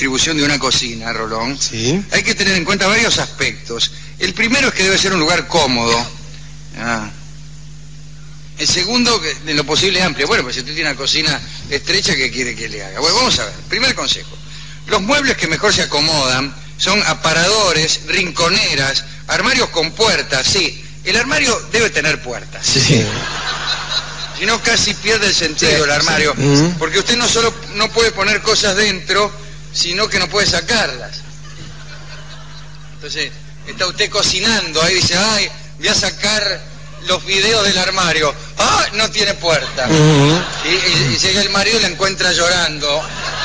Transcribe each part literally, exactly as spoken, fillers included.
distribución de una cocina, Rolón, sí, hay que tener en cuenta varios aspectos. El primero es que debe ser un lugar cómodo. Ah. El segundo, que de lo posible amplio. Bueno, pues si usted tiene una cocina estrecha, ¿qué quiere que le haga? Bueno, vamos a ver. Primer consejo. Los muebles que mejor se acomodan son aparadores, rinconeras, armarios con puertas. Sí, el armario debe tener puertas. sí. Si no, casi pierde el sentido Sí, el armario. sí. Porque usted no solo no puede poner cosas dentro, sino que no puede sacarlas. Entonces, está usted cocinando, ahí dice, ay, voy a sacar los videos del armario. Ah, no tiene puerta. Uh-huh. y, y, y llega el marido y la encuentra llorando.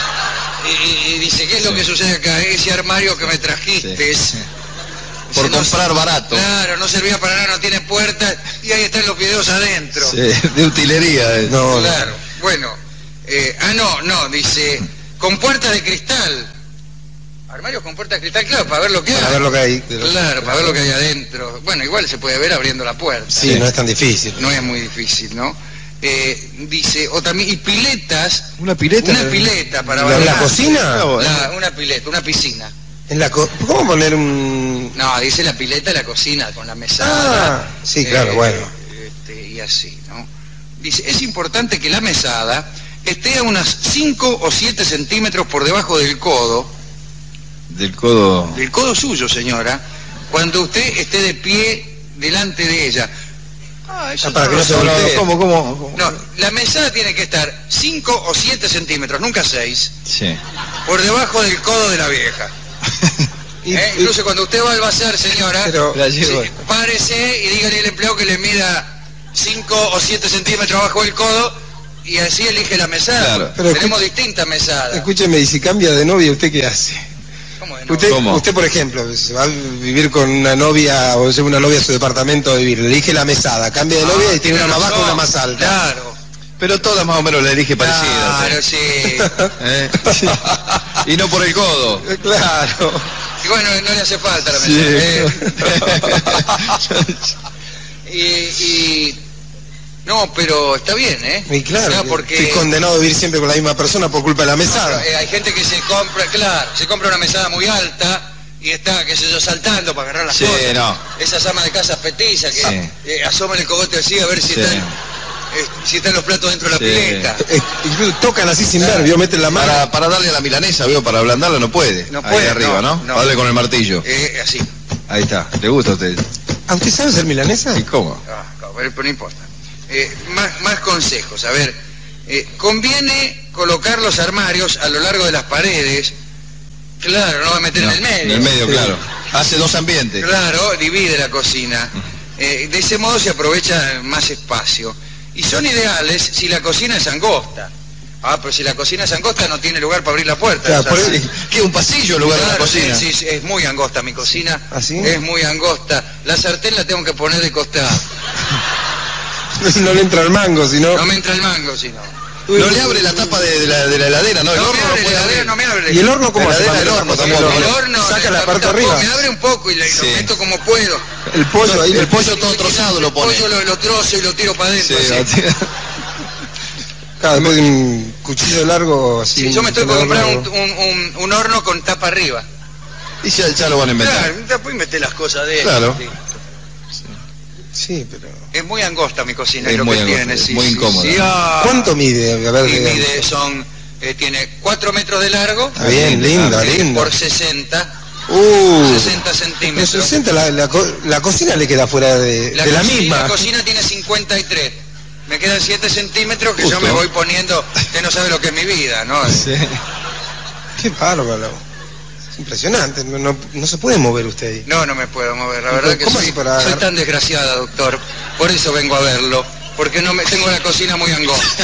Y, y dice, ¿qué es lo que sucede acá? Ese armario que me trajiste. Sí. Por no, comprar barato. Claro, no servía para nada, no tiene puerta, y ahí están los videos adentro. Sí, de utilería. eh. No, Claro, bueno. Eh, ah, no, no, dice, con puertas de cristal. Armarios con puertas de cristal, claro, para ver lo que hay. para ver lo que hay. Claro, para ver lo que hay adentro. Bueno, igual se puede ver abriendo la puerta. Sí, no es tan difícil. No es muy difícil, ¿no? Eh, dice, o también, y piletas. ¿Una pileta? Una pileta para ¿En la bañarse. cocina? La- una pileta, una piscina. En la co- ¿Cómo poner un...? No, dice la pileta de la cocina, con la mesada. Ah, sí, claro, eh, bueno. este, y así, ¿no? Dice, es importante que la mesada esté a unas cinco o siete centímetros por debajo del codo, Del codo. del codo suyo, señora, cuando usted esté de pie delante de ella. Ah, eso Ah, para no que lo no se sabía. voltee. ¿Cómo, cómo? cómo? No, la mesada tiene que estar cinco o siete centímetros, nunca seis, Sí. por debajo del codo de la vieja. Y- ¿Eh? Incluso cuando usted va al bazar, señora, Pero- La llevo. sí, párese y dígale al empleado que le mida cinco o siete centímetros abajo del codo y así elige la mesada. Claro. Pero Tenemos escuche- distintas mesadas. Escúcheme, y si cambia de novia, ¿usted qué hace? ¿Cómo de no? Usted, ¿Cómo? usted, por ejemplo, se va a vivir con una novia o lleva una novia a su departamento a vivir, le elige la mesada, cambia de Ah, novia y tiene una más razón. baja y una más alta. Claro, Pero todas más o menos la elige parecida. claro, sí. ¿Eh? Y no por el codo. Eh, Claro. Y bueno, no le hace falta la Sí. mesada. Eh, y, y... No, pero está bien, ¿eh? Y claro, No, que porque... estoy condenado a vivir siempre con la misma persona por culpa de la mesada. Eh, hay gente que se compra, claro, se compra una mesada muy alta y está, qué sé yo, saltando para agarrar las Sí, cosas. no. Esas amas de casa petizas que Sí. eh, asoman el cogote así a ver si, Sí. están, eh, si están los platos dentro de la Sí. pileta. Eh, incluso tocan así sin ver, vio, meten la mano. Para, para darle a la milanesa, veo, para ablandarla no puede. No Ahí puede, arriba, no, ¿no? no. Para darle con el martillo. Eh, así. Ahí está. ¿Le gusta a usted? ¿A usted sabe hacer milanesa? ¿Y cómo? Ah, no, pero no importa. Eh, más, más consejos. A ver, eh, conviene colocar los armarios a lo largo de las paredes. Claro, no va a meter No, en el medio. En el medio, Sí. claro. Hace dos ambientes. Claro, divide la cocina. Eh, de ese modo se aprovecha más espacio. Y son ideales si la cocina es angosta. Ah, pero si la cocina es angosta no tiene lugar para abrir la puerta. Claro, O sea, por sí. eso- ¿Qué? ¿Un pasillo en lugar de Claro, la cocina? sí, sí, es muy angosta mi cocina. ¿Ah, sí? Es muy angosta. La sartén la tengo que poner de costado. No le entra el mango, sino... No me entra el mango, si no. No le abre la tapa de, de la, de la heladera, ¿no? El No me horno no abre la puede heladera, abrir. no me abre. ¿Y el horno cómo La hace? heladera, para el horno meterlo? tampoco. El horno, Saca la tampoco, parte arriba. me abre un poco y le- Sí. lo meto como puedo. El pollo ahí... El le- pollo todo trozado lo El pone. pollo lo, lo trozo y lo tiro para Sí, adentro. así. Claro, después de un cuchillo largo así... Sí, yo me estoy por un comprar un, horno- un, un- un horno con tapa arriba. Y ya, ya lo van a inventar. Claro, después meter las cosas de Claro. Sí, pero... Es muy angosta mi cocina, Es es lo muy que angosta, tiene. es Sí, muy sí, incómoda. sí, ah. ¿Cuánto mide? A ver, Y de- mide, son, eh, tiene cuatro metros de largo Está bien, linda, eh, linda. por sesenta, Uh, sesenta pero centímetros. sesenta, la, la, co- la cocina le queda fuera de La, de la cocina, misma. la cocina tiene cincuenta y tres. Me quedan siete centímetros que yo Justo. me voy poniendo. Usted no sabe lo que es mi vida, ¿no? Sí. Qué bárbaro. Es impresionante, no, no, no se puede mover usted ahí. No, no me puedo mover. La verdad que ¿Cómo soy, hace para soy agarrar? tan desgraciada, doctor. Por eso vengo a verlo. Porque no me tengo la cocina muy angosta.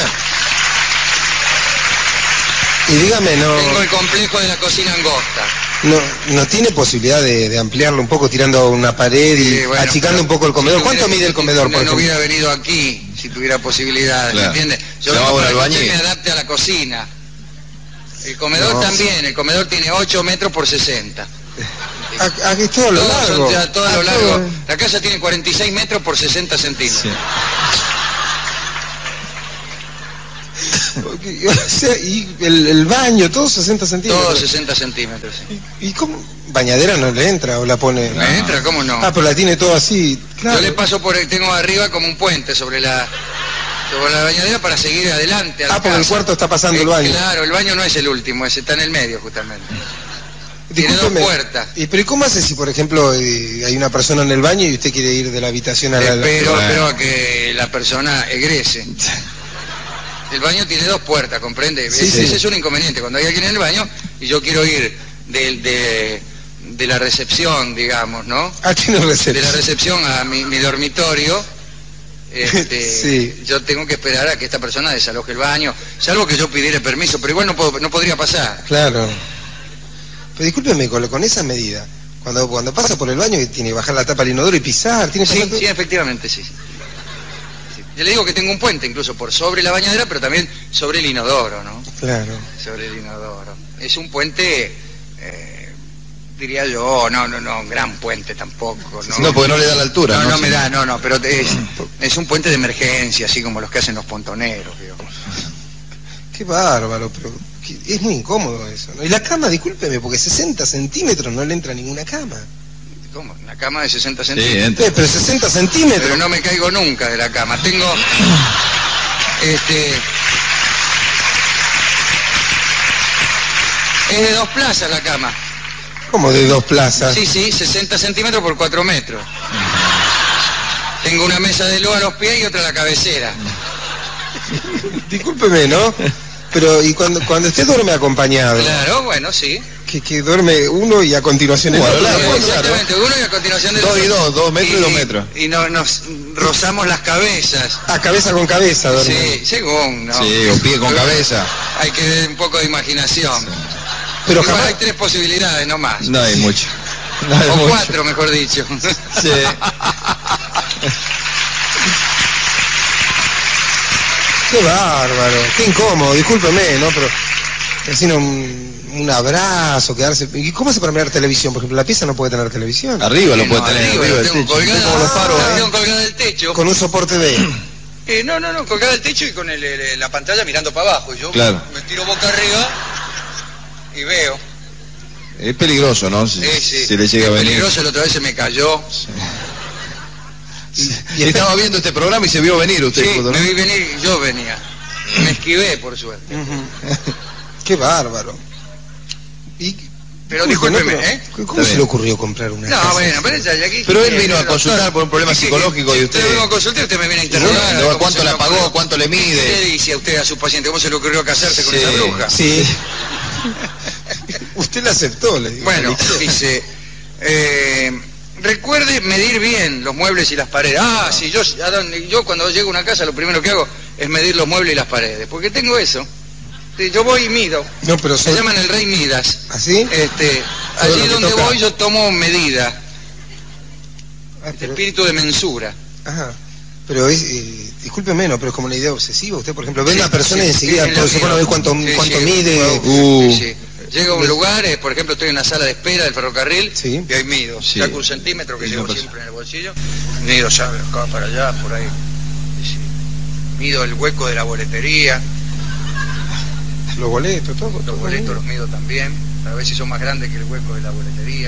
Y dígame, no, Tengo el complejo de la cocina angosta. no, no tiene posibilidad de, de ampliarlo un poco tirando una pared y Sí, bueno, achicando pero un poco el comedor. si ¿Cuánto tuviera- mide el comedor, No, por no ejemplo? hubiera venido aquí si tuviera posibilidades, Claro. ¿me entiende? Yo Llamaba vengo un para que usted albañil. me adapte a la cocina. El comedor No. también, el comedor tiene ocho metros por sesenta. A- Aquí es todo lo Todos largo. son ya todo a Ah, lo largo. todo- La casa tiene cuarenta y seis metros por sesenta centímetros. Sí. que, o sea, y el, el baño, todo sesenta centímetros. Todo sesenta centímetros. ¿Y, y cómo? ¿Bañadera no le entra o la pone? ¿Me no. entra? ¿Cómo no? Ah, pero la tiene todo así. Claro. Yo le paso por el, tengo arriba como un puente sobre la sobre la bañadera para seguir adelante a la Ah, porque casa. el cuarto está pasando eh, el baño. Claro, el baño no es el último, ese está en el medio justamente. Tiene dos puertas. ¿Y pero cómo hace si, por ejemplo, eh, hay una persona en el baño y usted quiere ir de la habitación a la... Espero, la... espero a que la persona egrese. El baño tiene dos puertas, ¿comprende? Sí, ese, sí. ese es un inconveniente. Cuando hay alguien en el baño y yo quiero ir de, de, de la recepción, digamos, ¿no? Ah, tiene recepción. De la recepción a mi, mi dormitorio, este, sí. yo tengo que esperar a que esta persona desaloje el baño, salvo que yo pidiera permiso, pero igual no, puedo, no podría pasar. Claro. Pero discúlpeme, con, con esa medida, cuando cuando pasa por el baño tiene que bajar la tapa del inodoro y pisar, tiene que Sí, pasar... sí, efectivamente, sí. sí. Yo le digo que tengo un puente incluso por sobre la bañadera, pero también sobre el inodoro, ¿no? Claro. Sobre el inodoro. Es un puente, eh, diría yo, no, no, no, un gran puente tampoco, ¿no? No, porque no le da la altura, No, ¿no? no Sí. me da, no, no, pero es, es un puente de emergencia, así como los que hacen los pontoneros, digo. Qué bárbaro, pero que- es muy incómodo eso, ¿no? Y la cama, discúlpeme, porque sesenta centímetros no le entra ninguna cama. ¿Cómo? Una cama de sesenta Sí, centímetros. entra. Eh, pero sesenta centímetros. Pero no me caigo nunca de la cama. Tengo, este, es de dos plazas la cama. Como de dos plazas. Sí, sí, sesenta centímetros por cuatro metros. Tengo una mesa de luz a los pies y otra a la cabecera. Discúlpeme, ¿no? Pero, ¿y cuando, cuando usted duerme acompañado? Claro, bueno, sí. Que, que duerme uno y a continuación el Bueno, otro. claro, Eh, bueno, Exactamente, uno y a continuación del Dos y otro. dos, dos metros y dos metros. Y no, nos rozamos las cabezas. Ah, cabeza con cabeza duerme. Sí, según, ¿no? Sí, o pie con Pero cabeza. Hay que tener un poco de imaginación. Pero Igual jamás... hay tres posibilidades, no más. No hay mucho. No hay O mucho. cuatro, mejor dicho. Sí. Qué bárbaro, qué incómodo, discúlpeme, ¿no? Pero así no, un, un abrazo, quedarse... ¿Y cómo hace para mirar televisión? Por ejemplo, la pieza no puede tener televisión. Arriba lo Eh, puede no, tener, arriba, arriba lo del tengo techo. colgada, Como los faros, la ¿eh? tengo colgada del techo. Con un soporte B. Eh, no, no, no, colgada del techo y con el- el- la pantalla mirando para abajo. Y yo Claro. me tiro boca arriba y veo. Es peligroso, ¿no? Si, Eh, sí. si le llega a Es venir. peligroso, la otra vez se me cayó. Y Estaba viendo este programa y se vio venir usted. Sí, Puto, ¿no? me vi venir, yo venía. Me esquivé, por suerte. Ujú. Qué bárbaro. Y, Pero disculpe, discúlpeme, ¿no? ¿eh? ¿Cómo Está se bien. le ocurrió comprar una No, casa bueno, así? pero, ya, aquí, Pero él eh, vino a doctor, consultar por un problema ¿qué- qué- psicológico si y usted usted- vengo a consultar, usted me viene a Sí, interrogar. ¿no? ¿cómo ¿Cuánto se le le pagó? ocurrió? ¿Cuánto le ¿Qué le mide? dice a usted a su paciente? ¿Cómo se le ocurrió casarse con Sí. esa bruja? Sí. Usted la aceptó, le digo. Bueno, dice, eh, recuerde medir bien los muebles y las paredes. Ah, sí, yo, a donde- yo cuando llego a una casa lo primero que hago es medir los muebles y las paredes, porque tengo eso. Sí, yo voy y mido. No, pero Se son... llaman el Rey Midas. ¿Así? Este, Todo lo allí que donde toca. voy yo tomo medida, Ah, pero... espíritu de mensura. Ajá. Pero es... Eh, discúlpeme, no, pero es como una idea obsesiva. Usted, por ejemplo, ve Sí, una persona sí, y enseguida sí, es lo todo se mío. pone a ver cuánto, Sí, cuánto sí, mide. Uh. sí, sí. Llego a un lugar, eh, por ejemplo, estoy en una sala de espera del ferrocarril Sí. y ahí mido. Sí. Saco un centímetro que Y llevo no pasa. siempre en el bolsillo, mido ya de acá para allá, por ahí. Y sí. Mido el hueco de la boletería, Los boletos, todo. los todo boletos bien. los mido también, para ver si son más grandes que el hueco de la boletería.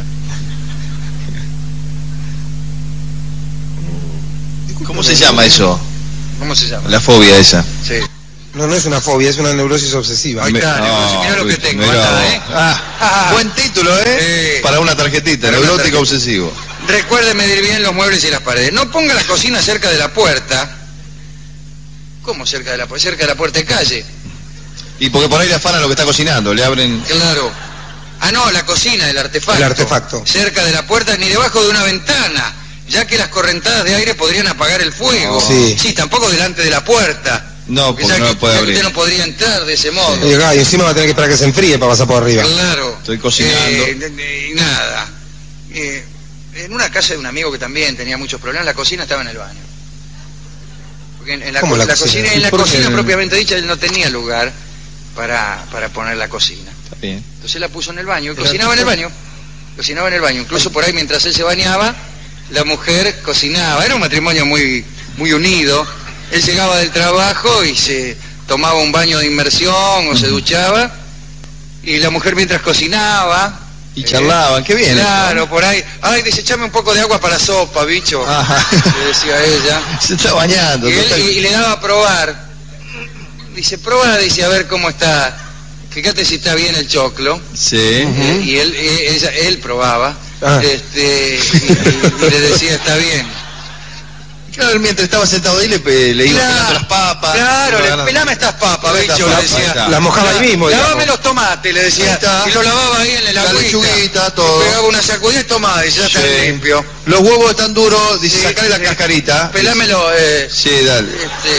Discúlpeme, ¿Cómo se ¿no? llama eso? ¿Cómo se llama? La fobia esa. Sí. No, no es una fobia, es una neurosis obsesiva. Ahí Me- está, no, mirá lo que uy, tengo, mirá acá, vos. ¿eh? Ah, buen título, ¿eh? Sí. Para una tarjetita, Para una neurótico tarjeta. obsesivo. Recuerde medir bien los muebles y las paredes. No ponga la cocina cerca de la puerta. ¿Cómo cerca de la puerta? Cerca de la puerta de calle. Y porque por ahí le afanan lo que está cocinando, le abren... Claro. Ah, no, la cocina, el artefacto. El artefacto. Cerca de la puerta ni debajo de una ventana, ya que las correntadas de aire podrían apagar el fuego. Sí. Sí, tampoco delante de la puerta. No, porque ya no que- lo puede ya que abrir. usted no podría entrar de ese modo. Y, acá, y encima va a tener que esperar que se enfríe para pasar por arriba. Claro. Estoy cocinando. Eh, de- de- y nada. Eh, en una casa de un amigo que también tenía muchos problemas, la cocina estaba en el baño. Porque en, en la, ¿Cómo co- la la cocina? cocina, en la ¿Por qué? cocina propiamente dicha, él no tenía lugar para, para poner la cocina. Está bien. Entonces la puso en el baño, y Pero cocinaba en el entonces- baño, cocinaba en el baño, incluso por ahí mientras él se bañaba, la mujer cocinaba, era un matrimonio muy, muy unido, él llegaba del trabajo y se tomaba un baño de inmersión o se duchaba, y la mujer mientras cocinaba... Y charlaban, qué bien. Claro, ¿no? por ahí. Ay, dice, echame un poco de agua para la sopa, bicho. Ajá. Le decía ella. Se está bañando. Y, él, total. y, y le daba a probar. Dice, prueba, dice, a ver cómo está. Fíjate si está bien el choclo. Sí. Eh, y él, eh, ella, él probaba. Ah. Este, y, y- y le decía, está bien. Claro, él mientras estaba sentado ahí le, pe- le iba pelando las papas. Claro, iba le, ganando. pelame estas papas, Pelame estas bicho, le papas, ahí decía. está. Las mojaba ahí mismo, Lavame digamos. los tomates, le Ahí decía. está. Y lo lavaba ahí en el La agüita. lechuguita, todo. Y pegaba una sacudida y tomaba, y ya Sí. está limpio. Los huevos están duros, dice, Sí, sacale la sí. cascarita. Pelámelo, eh, Sí, dale.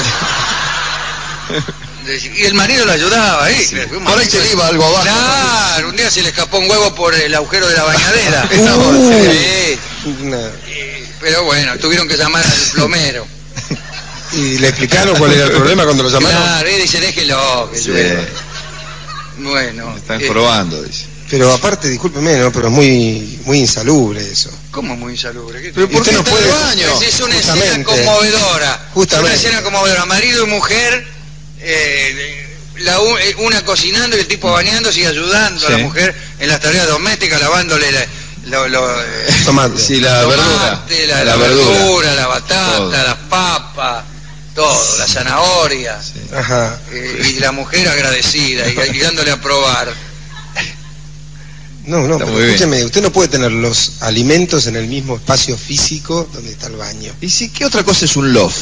este, y el marido lo ayudaba ahí. Sí. Un Por ahí marido- se le iba algo abajo. Claro, un día se le escapó un huevo por el agujero de la bañadera. Esa Uh. voz, Sí, Una- y- pero bueno, tuvieron que llamar al plomero. Y le explicaron cuál era el problema cuando lo llamaron. Claro, y dice, déjelo, que Sí. llueva. Bueno, Están eh, jorobando, dice. Pero aparte, discúlpeme, ¿no? Pero es muy, muy insalubre eso. ¿cómo muy insalubre? ¿Qué- Pero Y ¿por usted qué no está puede- en el baño? Pues es una Justamente. escena conmovedora. Justamente. Es una escena conmovedora. Marido y mujer, eh, la u- eh, una cocinando y el tipo bañándose y ayudando a la Sí. mujer en las tareas domésticas, lavándole la, lo- lo, eh, Tomate. Sí, la tomate, verdura. la, la verdura, la batata, las papas, todo, la zanahoria. Sí. Ajá. Eh, y la mujer agradecida y, y dándole a probar. No, no, Está pero muy bien. escúcheme, usted no puede tener los alimentos en el mismo espacio físico donde está el baño. ¿Y sí, qué otra cosa es un loft?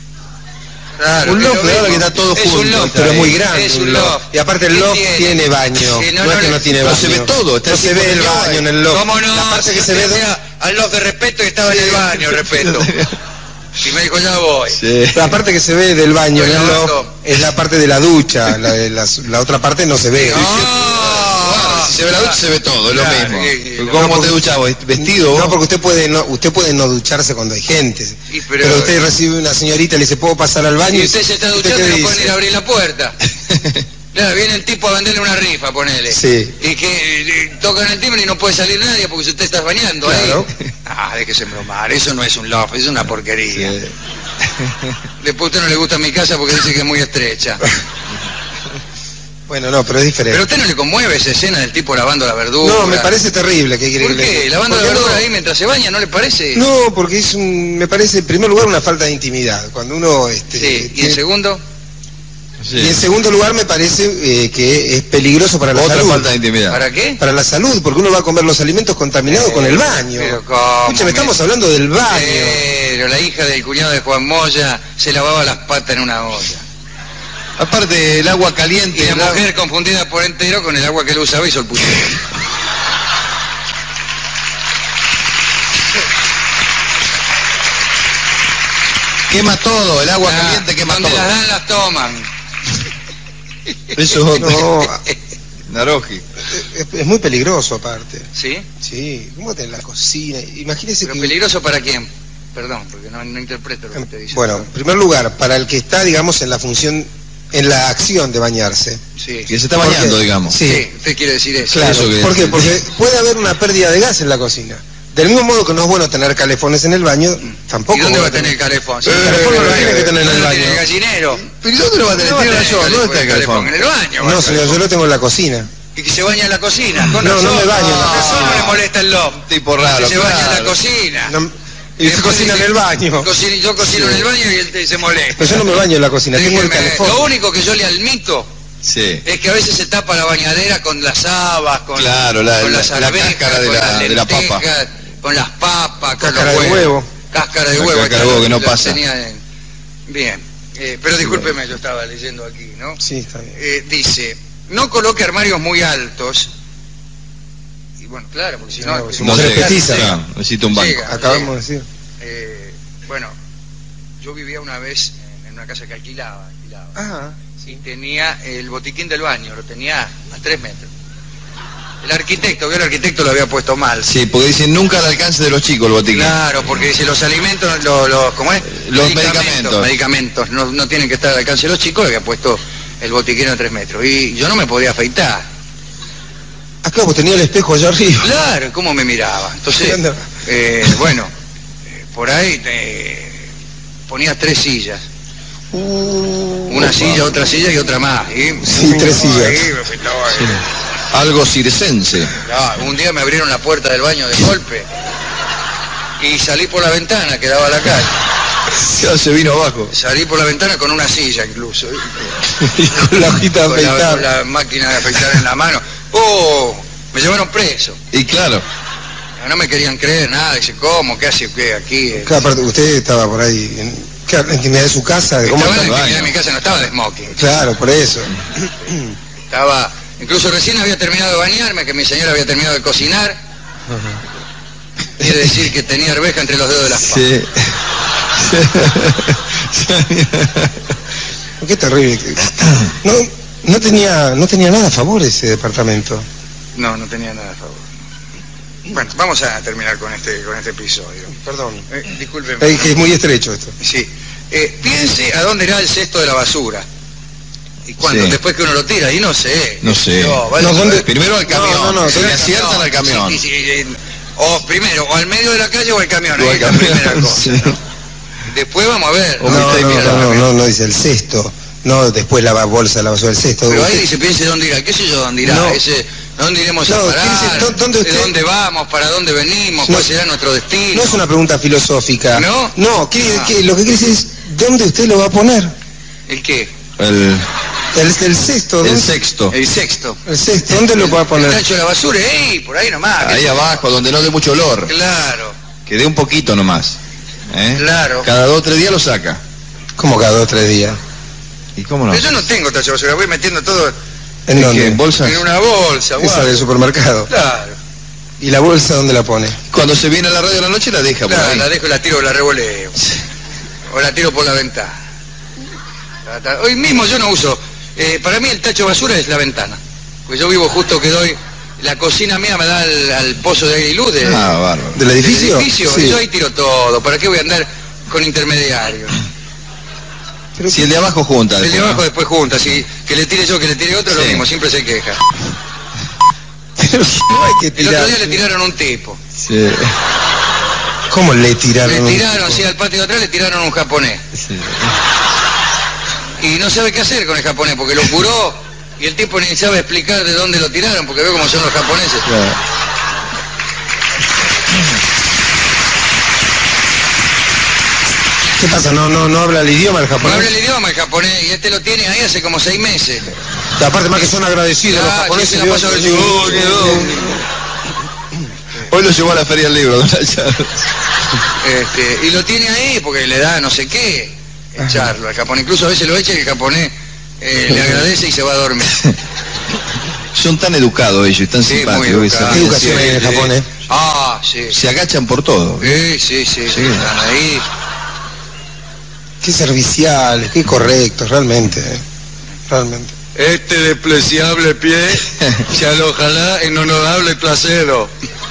Claro, Un es loft lo de ahora mismo. que está todo Es un junto, loft, Pero es muy ahí. grande. Es un un loft. loft. Y aparte el ¿Qué loft tiene? tiene baño. Sí, no, no, es no que le- no tiene no baño. se ve todo, está No el se tipo ve de el que baño hay. en el loft. ¿Cómo no? La parte Si que se ve... tenía al loft de respeto y estaba en el baño, respeto. Y me dijo, ya voy. Sí. La parte que se ve del baño en el Bueno, loft esto- es la parte de la ducha. La, de las- la otra parte no se ve. No, Si se ve la ducha, se ve todo, es lo Claro, mismo. y- y- ¿Cómo no, te duchas vos? ¿Vestido? No, porque usted puede no, usted puede no ducharse cuando hay gente. Y pero, pero- usted recibe una señorita y le dice, ¿puedo pasar al baño? Y usted se está ¿Usted duchando qué y no dice? pueden ir a abrir la puerta. Claro, viene el tipo a venderle una rifa, ponele. Sí. Y que eh, tocan el timbre y no puede salir nadie porque usted está bañando Claro. ahí. Ah, déjese bromar, eso no es un loft, es una porquería. Sí. Después a usted no le gusta mi casa porque dice que es muy estrecha. Bueno, no, pero es diferente. Pero a usted no le conmueve esa escena del tipo lavando la verdura. No, me parece terrible que quiere ¿Por que le- qué? Lavando la ¿Por qué verdura no? ahí mientras se baña, ¿no le parece? No, porque es un, me parece en primer lugar una falta de intimidad. Cuando uno, este, Sí, y en tiene- segundo, Sí. y en segundo lugar me parece eh, que es peligroso para la Otra salud. falta de intimidad. ¿para qué? Para la salud, porque uno va a comer los alimentos contaminados Eh, con el baño. pero ¿cómo Escúchame, me- estamos hablando del baño. Pero la hija del cuñado de Juan Moya se lavaba las patas en una olla. Aparte, el agua caliente. Y la el agua- mujer confundida por entero con el agua que él usaba hizo el puchero. Quema todo, el agua Ah, caliente quema donde todo. las dan, las toman. Eso es otro. No, Naroji. es, es muy peligroso aparte. ¿Sí? Sí, ¿cómo te en la cocina? Imagínese ¿Pero que... peligroso para quién? Perdón, porque no, no interpreto lo que usted dice. Bueno, en primer lugar, para el que está, digamos, en la función, en la acción de bañarse. Sí. Que se está Porque- bañando, digamos. Sí. Sí, usted quiere decir eso. Claro, Eso que- ¿por qué? Porque puede haber una pérdida de gas en la cocina. Del mismo modo que no es bueno tener calefones en el baño, tampoco... ¿Y dónde va a bueno tener el calefón? Eh, el calefón no lo tiene que tener en el ¿Dónde baño. tiene el gallinero? ¿Pero ¿y dónde lo va a tener? ¿Dónde va a Tiene tener razón, ¿dónde está el calefón? En el baño. va No, el señor, yo calefón. lo tengo en la cocina. Y que se baña en la cocina. Con No, no razón. me baño en la Con razón cocina. no le molesta el loft. Tipo raro, Que se baña en la claro. cocina. No, y usted Después cocina en dice, el baño. cocino- yo cocino en el baño y él te- se molesta. Pero yo no me baño en la cocina, tengo el Déjeme, calefón. lo único que yo le admito Sí. es que a veces se tapa la bañadera con las habas, con, Claro, la- con la- las la arvejas, cáscara de con la- las de la papa. lentejas, con las papas, con Cáscara los de huevos. huevo. Cáscara de La huevo. cáscara de esta huevo que no la pasa. tenía en- Bien, eh, pero discúlpeme, yo estaba leyendo aquí, ¿no? Sí, está bien. Eh, dice, no coloque armarios muy altos. Y bueno, claro, porque si no... No, su No mujer sé, es petiza. claro, necesita un banco. Llega. Acabamos de decir. Eh, bueno, yo vivía una vez en, en una casa que alquilaba, alquilaba. Ah, Y tenía el botiquín del baño, lo tenía a tres metros. El arquitecto, que el arquitecto lo había puesto mal. Sí, porque dicen nunca al alcance de los chicos el botiquín. Claro, porque dice los alimentos, los, los, ¿cómo es? Los medicamentos. Medicamentos, no, no tienen que estar al alcance de los chicos, había puesto el botiquín a tres metros. Y yo no me podía afeitar. acá vos tenías el espejo allá arriba. Claro, ¿cómo me miraba? Entonces, Anda. eh, bueno, eh, por ahí eh, ponía tres sillas. Uh, Una Opa. silla, otra silla y otra más. Y, Sí, tres sillas. ahí, estaba ahí. Sí. Algo circense. No, un día me abrieron la puerta del baño de golpe y salí por la ventana que daba a la calle. Ya se vino abajo. Salí por la ventana con una silla incluso. Y con la hojita de Con la, afeitar. con la máquina de afeitar en la mano. ¡Oh! Me llevaron preso. Y claro, No me querían creer nada. Dice, ¿cómo? ¿Qué hace qué aquí? Claro, aparte, usted estaba por ahí, en, claro, en intimidad de su casa. de ¿cómo Estaba en la está? intimidad de mi casa, no estaba de smoking. Claro, por eso. Estaba, incluso recién había terminado de bañarme, que mi señora había terminado de cocinar. Quiere decir que tenía arveja entre los dedos de las patas. sí. Qué terrible. No, no tenía, no tenía nada a favor ese departamento. No, no tenía nada a favor. Bueno, vamos a terminar con este, con este episodio. Perdón. Eh, discúlpeme. Es que es muy estrecho esto. Sí. Eh, piense a dónde irá el cesto de la basura. ¿Y cuándo? Sí. Después que uno lo tira, y no sé. No sé. vaya No, a ¿dónde? saber. Primero al camión. No, no, no, se le al aciertan al camión. Sí, sí, sí, eh, o primero, o al medio de la calle o al camión. O Ahí al es la camión, primera cosa. sí. ¿no? Después vamos a ver. O No, mitad y no, mitad. no, no, no, no dice el cesto. No, después la bolsa, la basura del cesto. Pero ahí Usted- dice, piense dónde irá. ¿Qué sé yo dónde irá? No. Ese, ¿dónde iremos No, a parar? piense, ¿dó- dónde usted- ¿De dónde vamos? ¿Para dónde venimos? No. ¿Cuál será nuestro destino? No es una pregunta filosófica. ¿No? No, quiere- Ah. que- lo que quiere decir es, ¿dónde usted lo va a poner? ¿El qué? El, El, el cesto. el ¿dónde- sexto. El sexto. El cesto, ¿dónde lo va a El poner? tacho de la basura, ¡ey! Por ahí nomás. Ahí abajo, donde no dé mucho olor. Claro, Que dé un poquito nomás. ¿Eh? claro. Cada dos o tres días lo saca. Como cada dos o tres días. ¿Y cómo no? Pero yo no tengo tacho de basura, voy metiendo todo ¿En ¿En dónde? qué? ¿En bolsas? en una bolsa, Esa guarda. del supermercado. Claro, ¿Y la bolsa dónde la pone? Cuando se viene a la radio de la noche la deja por claro, ahí. la dejo y la tiro o la revoleo. O la tiro por la ventana. Ta, ta. Hoy mismo yo no uso. eh, para mí el tacho de basura es la ventana. Pues yo vivo justo que doy. La cocina mía me da al, al pozo de aire y luz de- Ah, bárbaro. ¿Del del edificio? edificio. Sí. Y yo ahí tiro todo. ¿Para qué voy a andar con intermediarios? Pero Si el de abajo junta. El de después, abajo ¿no? después junta. Si que le tire yo, que le tire otro, lo Sí. mismo. Siempre se queja. Pero no hay que El tirar. otro día le tiraron a un tipo. Sí. ¿Cómo le tiraron? Le un tiraron, tipo? sí, al patio de atrás le tiraron a un japonés. Sí. Y no sabe qué hacer con el japonés, porque lo curó y el tipo ni sabe explicar de dónde lo tiraron, porque ve cómo son los japoneses. Claro. ¿Qué pasa? ¿No, no, no habla el idioma el No japonés? habla el idioma el japonés y este lo tiene ahí hace como seis meses. Aparte más que son agradecidos Ah, los sí, japoneses. se la Dios, pasa a ver, Dios, oh, Dios, Dios. Dios. Hoy lo llevó a la feria del libro, don Nacharo. Este, y lo tiene ahí porque le da no sé qué echarlo al japonés. Incluso a veces lo echa y el japonés eh, le agradece y se va a dormir. Son tan educados ellos, tan Sí, muy simpáticos. educados. ¿Qué educación hay en el Sí, Japón, eh? Ah, sí. Se agachan por todo. Sí, sí, sí, sí, están ahí. Qué serviciales, qué correctos, realmente. eh. Realmente. Este despreciable pie se alojará en honorable placero.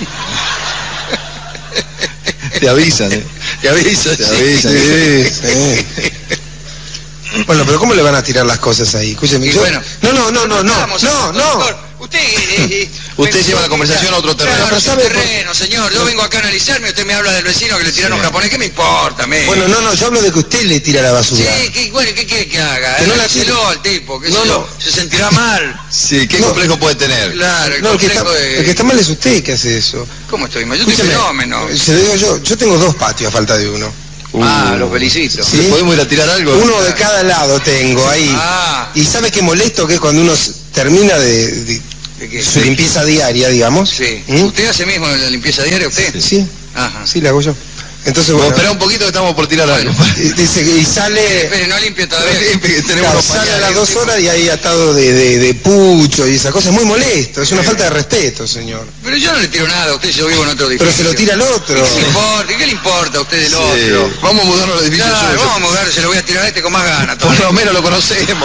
Te avisan, ¿eh? Te avisa, Te sí. avisan. Sí, sí. Bueno, pero ¿cómo le van a tirar las cosas ahí? Escúcheme, Y yo- bueno, no, no, no, no, no, Vamos, no, no. doctor, Usted, eh, eh, Usted pensó lleva la que- conversación a otro terreno. Claro, Pero es sabe un por- terreno, señor. Yo vengo acá a analizarme, usted me habla del vecino que le tiraron Sí. un japonés. ¿Qué me importa, me? Bueno, no, no, yo hablo de que usted le tira la basura. Sí, ¿qué, bueno, ¿qué quiere que haga? Que no la Hágaselo tire. al tipo, que No, no, no. se sentirá mal. Sí, ¿qué No. complejo puede tener? Claro, el No, el que, está, complejo de... el que está mal es usted que hace eso. ¿Cómo estoy mal? Yo estoy Escúcheme, fenómeno. se lo digo yo, yo tengo dos patios a falta de uno. Ah, Uh. los felicito. Sí. ¿Le podemos ir a tirar algo? Uno de cada lado tengo ahí. Ah, Y sabe qué molesto que es cuando uno s- termina de, de ¿de qué? su limpieza diaria, digamos. Sí. ¿Mm? ¿Usted hace mismo la limpieza diaria, usted? Sí, Ajá. sí, la hago yo. Entonces, Vamos, bueno, espera un poquito que estamos por tirar algo. y, dice, y sale, Espere, no limpie todavía. Tenemos claro, unos sale a pañales. las dos horas y ahí atado de, de, de pucho y esa cosa. Es muy molesto, es una falta de respeto, señor. Pero yo no le tiro nada a usted, yo vivo en otro edificio. Pero se lo tira al otro. ¿Qué le importa? ¿Qué le importa a usted del Sí. otro? Vamos a mudarnos al edificio Claro, suyo. vamos a mudar, se lo voy a tirar a este con más ganas. Por lo menos lo conocemos.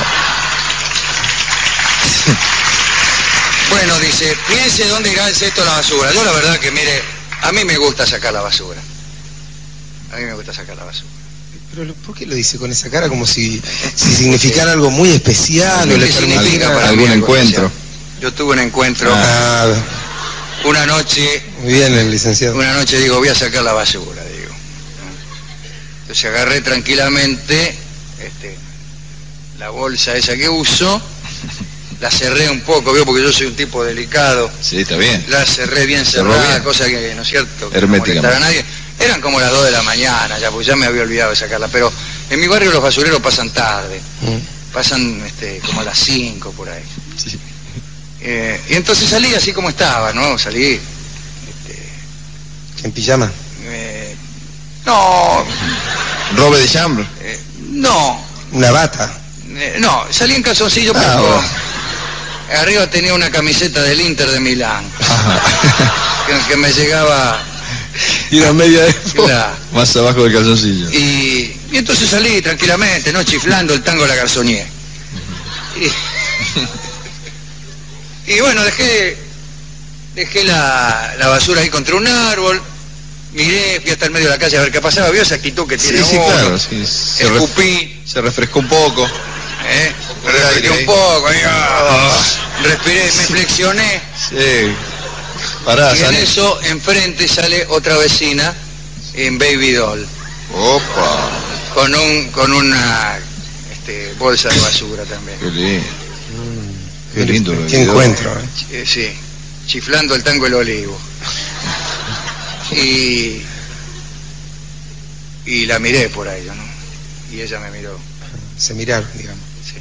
Bueno, dice, piense dónde irá el cesto de la basura. Yo la verdad que, mire, a mí me gusta sacar la basura. A mí me gusta sacar la basura. Pero ¿por qué lo dice con esa cara como si, si significara algo muy especial o le ¿Qué significa permitiera para algún mí algo encuentro? especial? Yo tuve un encuentro Ah, una noche, muy bien el licenciado. una noche digo, voy a sacar la basura, digo. Entonces agarré tranquilamente, este, la bolsa esa que uso, la cerré un poco, veo, porque yo soy un tipo delicado. Sí, está bien. La cerré bien cerrada, cosa que, ¿no es cierto?, que no molestara a nadie. Eran como las dos de la mañana ya, porque ya me había olvidado de sacarla, pero en mi barrio los basureros pasan tarde, mm. pasan este, como a las cinco por ahí. Sí. Eh, y entonces salí así como estaba, ¿no? Salí... Este, ¿En pijama? Eh, no... ¿Robe de chambre? Eh, no. ¿Una bata? Eh, no, salí en calzoncillo, pero... Ah, bueno. Arriba tenía una camiseta del Inter de Milán, que, que me llegaba... Y una media de claro. Más abajo del calzoncillo. Y, y entonces salí tranquilamente, ¿no? Chiflando el tango de la Garçonnier. Y, y bueno, dejé dejé la, la basura ahí contra un árbol, miré, fui hasta el medio de la calle a ver qué pasaba, vio esa actitud que tiene sí, sí, uno, claro, sí. Se escupí. Ref, se refrescó un poco. ¿Eh? Respiré un poco, ahí, oh, respiré, me flexioné. Sí. Pará, y sale. en eso, enfrente sale otra vecina en Baby Doll. Opa. Con un con una este, bolsa de basura también. Qué lindo. Mm, qué lindo. Qué encuentro. ¿eh? Eh, sí, chiflando el tango El Olivo. Y, y la miré por ahí, ¿no? Y ella me miró. Se miraron, digamos. Sí.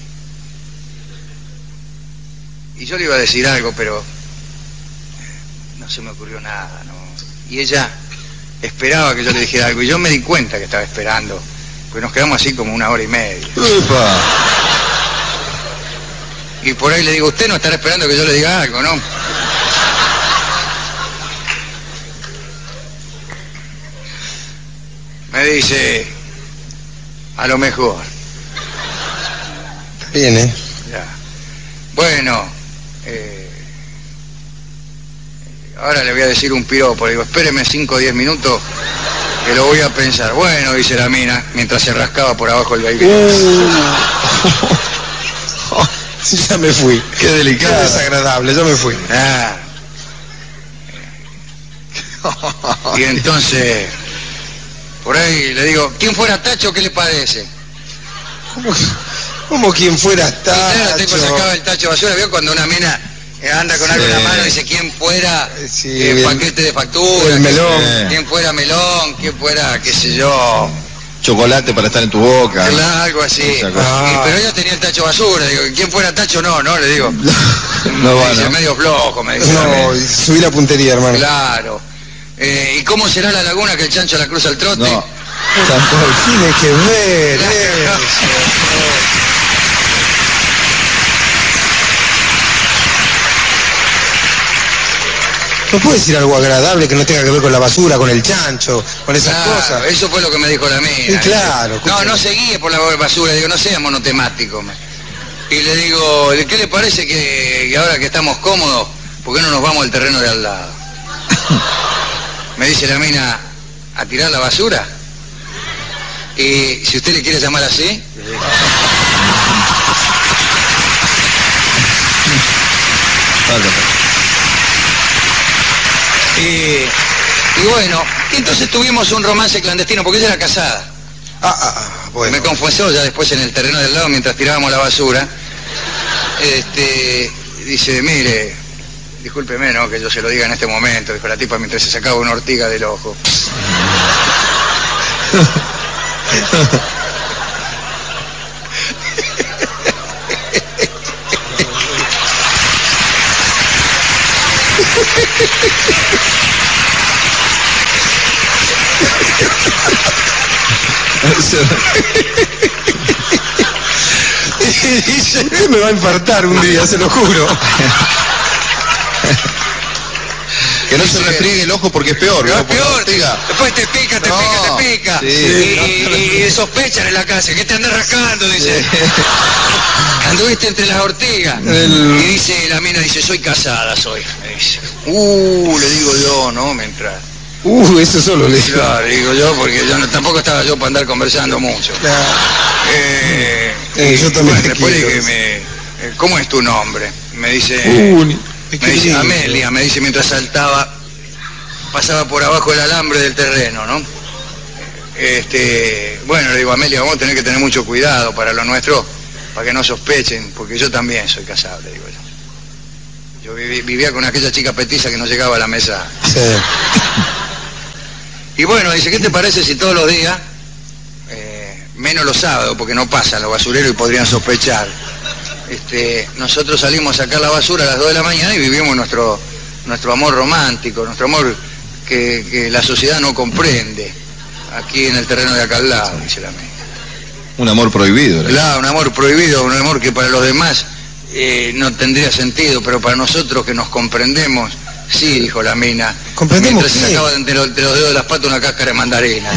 Y yo le iba a decir algo, pero... no se me ocurrió nada, ¿no? Y ella esperaba que yo le dijera algo, y yo me di cuenta que estaba esperando, pues nos quedamos así como una hora y media. ¡Upa! Y por ahí le digo, usted no estará esperando que yo le diga algo, ¿no? Me dice, a lo mejor. Está bien, ¿eh? Ya. Bueno, eh... ahora le voy a decir un piropo, le digo, espéreme cinco o diez minutos que lo voy a pensar. Bueno, dice la mina, mientras se rascaba por abajo el baby. Uh. Ya me fui. Qué delicado. Qué desagradable, yo me fui. Ah. Y entonces, por ahí le digo, ¿quién fuera Tacho, qué le parece? ¿Cómo, cómo quién fuera Tacho? Y claro, el tipo sacaba el tacho de basura, ¿vio? Cuando una mina... anda con algo sí. en la mano y dice quién fuera sí, eh, el, paquete de factura, el melón, quién, quién fuera melón, quién fuera, qué sé yo, chocolate para estar en tu boca, claro, algo así. Ah. Y, pero ella tenía el tacho basura, digo, quién fuera Tacho, no, no, le digo. No va, dice, ¿no? medio flojo, me dice. No, subí la puntería, hermano. Claro. Eh, ¿Y cómo será la laguna que el chancho la cruza al trote? No. Tiene que ver eso. ¿No puede decir algo agradable que no tenga que ver con la basura, con el chancho, con esas claro, cosas? Eso fue lo que me dijo la mina. Sí, claro. Dice, no, no se guíe por la basura, digo, no sea monotemático. Y le digo, ¿qué le parece que, que ahora que estamos cómodos, por qué no nos vamos al terreno de al lado? Me dice la mina, ¿a tirar la basura? Y si usted le quiere llamar así... Y, y bueno, y entonces tuvimos un romance clandestino, porque ella era casada. Ah, ah, ah, bueno. Me confesó ya después en el terreno del lado, mientras tirábamos la basura. Este, dice, mire, discúlpeme, ¿no?, que yo se lo diga en este momento, dijo la tipa mientras se sacaba una ortiga del ojo. Usted me va a infartar un día, se lo juro. Que no se refriegue el ojo porque es peor, no, ¿no? es peor, después te pica, te no, pica, te pica. Sí, y, no, y, y sospechan en la casa, que te andas rascando, dice. Sí. Anduviste entre las ortigas. El... Y dice, la mina dice, soy casada, soy. Me dice, uh, le digo yo, ¿no? Mientras... Uh, eso solo le digo. Claro, digo yo, porque yo no, tampoco estaba yo para andar conversando mucho. Claro. Eh, eh, y, yo también bueno, después quiero. de que me... Eh, ¿cómo es tu nombre? Me dice... Uh, me dice, Amelia, me dice mientras saltaba, pasaba por abajo el alambre del terreno, ¿no? Este, bueno, le digo, Amelia, vamos a tener que tener mucho cuidado para lo nuestro. para que no sospechen, porque yo también soy casable, digo yo. Yo viví, vivía con aquella chica petiza que no llegaba a la mesa. Sí. Y bueno, dice, ¿qué te parece si todos los días, eh, menos los sábados, porque no pasan los basureros y podrían sospechar, este, nosotros salimos a sacar la basura a las dos de la mañana y vivimos nuestro, nuestro amor romántico, nuestro amor que, que la sociedad no comprende, aquí en el terreno de acá al lado, dice la amiga. Un amor prohibido, ¿verdad? Claro, un amor prohibido, un amor que para los demás eh, no tendría sentido, pero para nosotros que nos comprendemos, sí, dijo la mina. ¿Comprendemos mientras qué? se sacaba entre los, entre los dedos de las patas una cáscara de mandarina.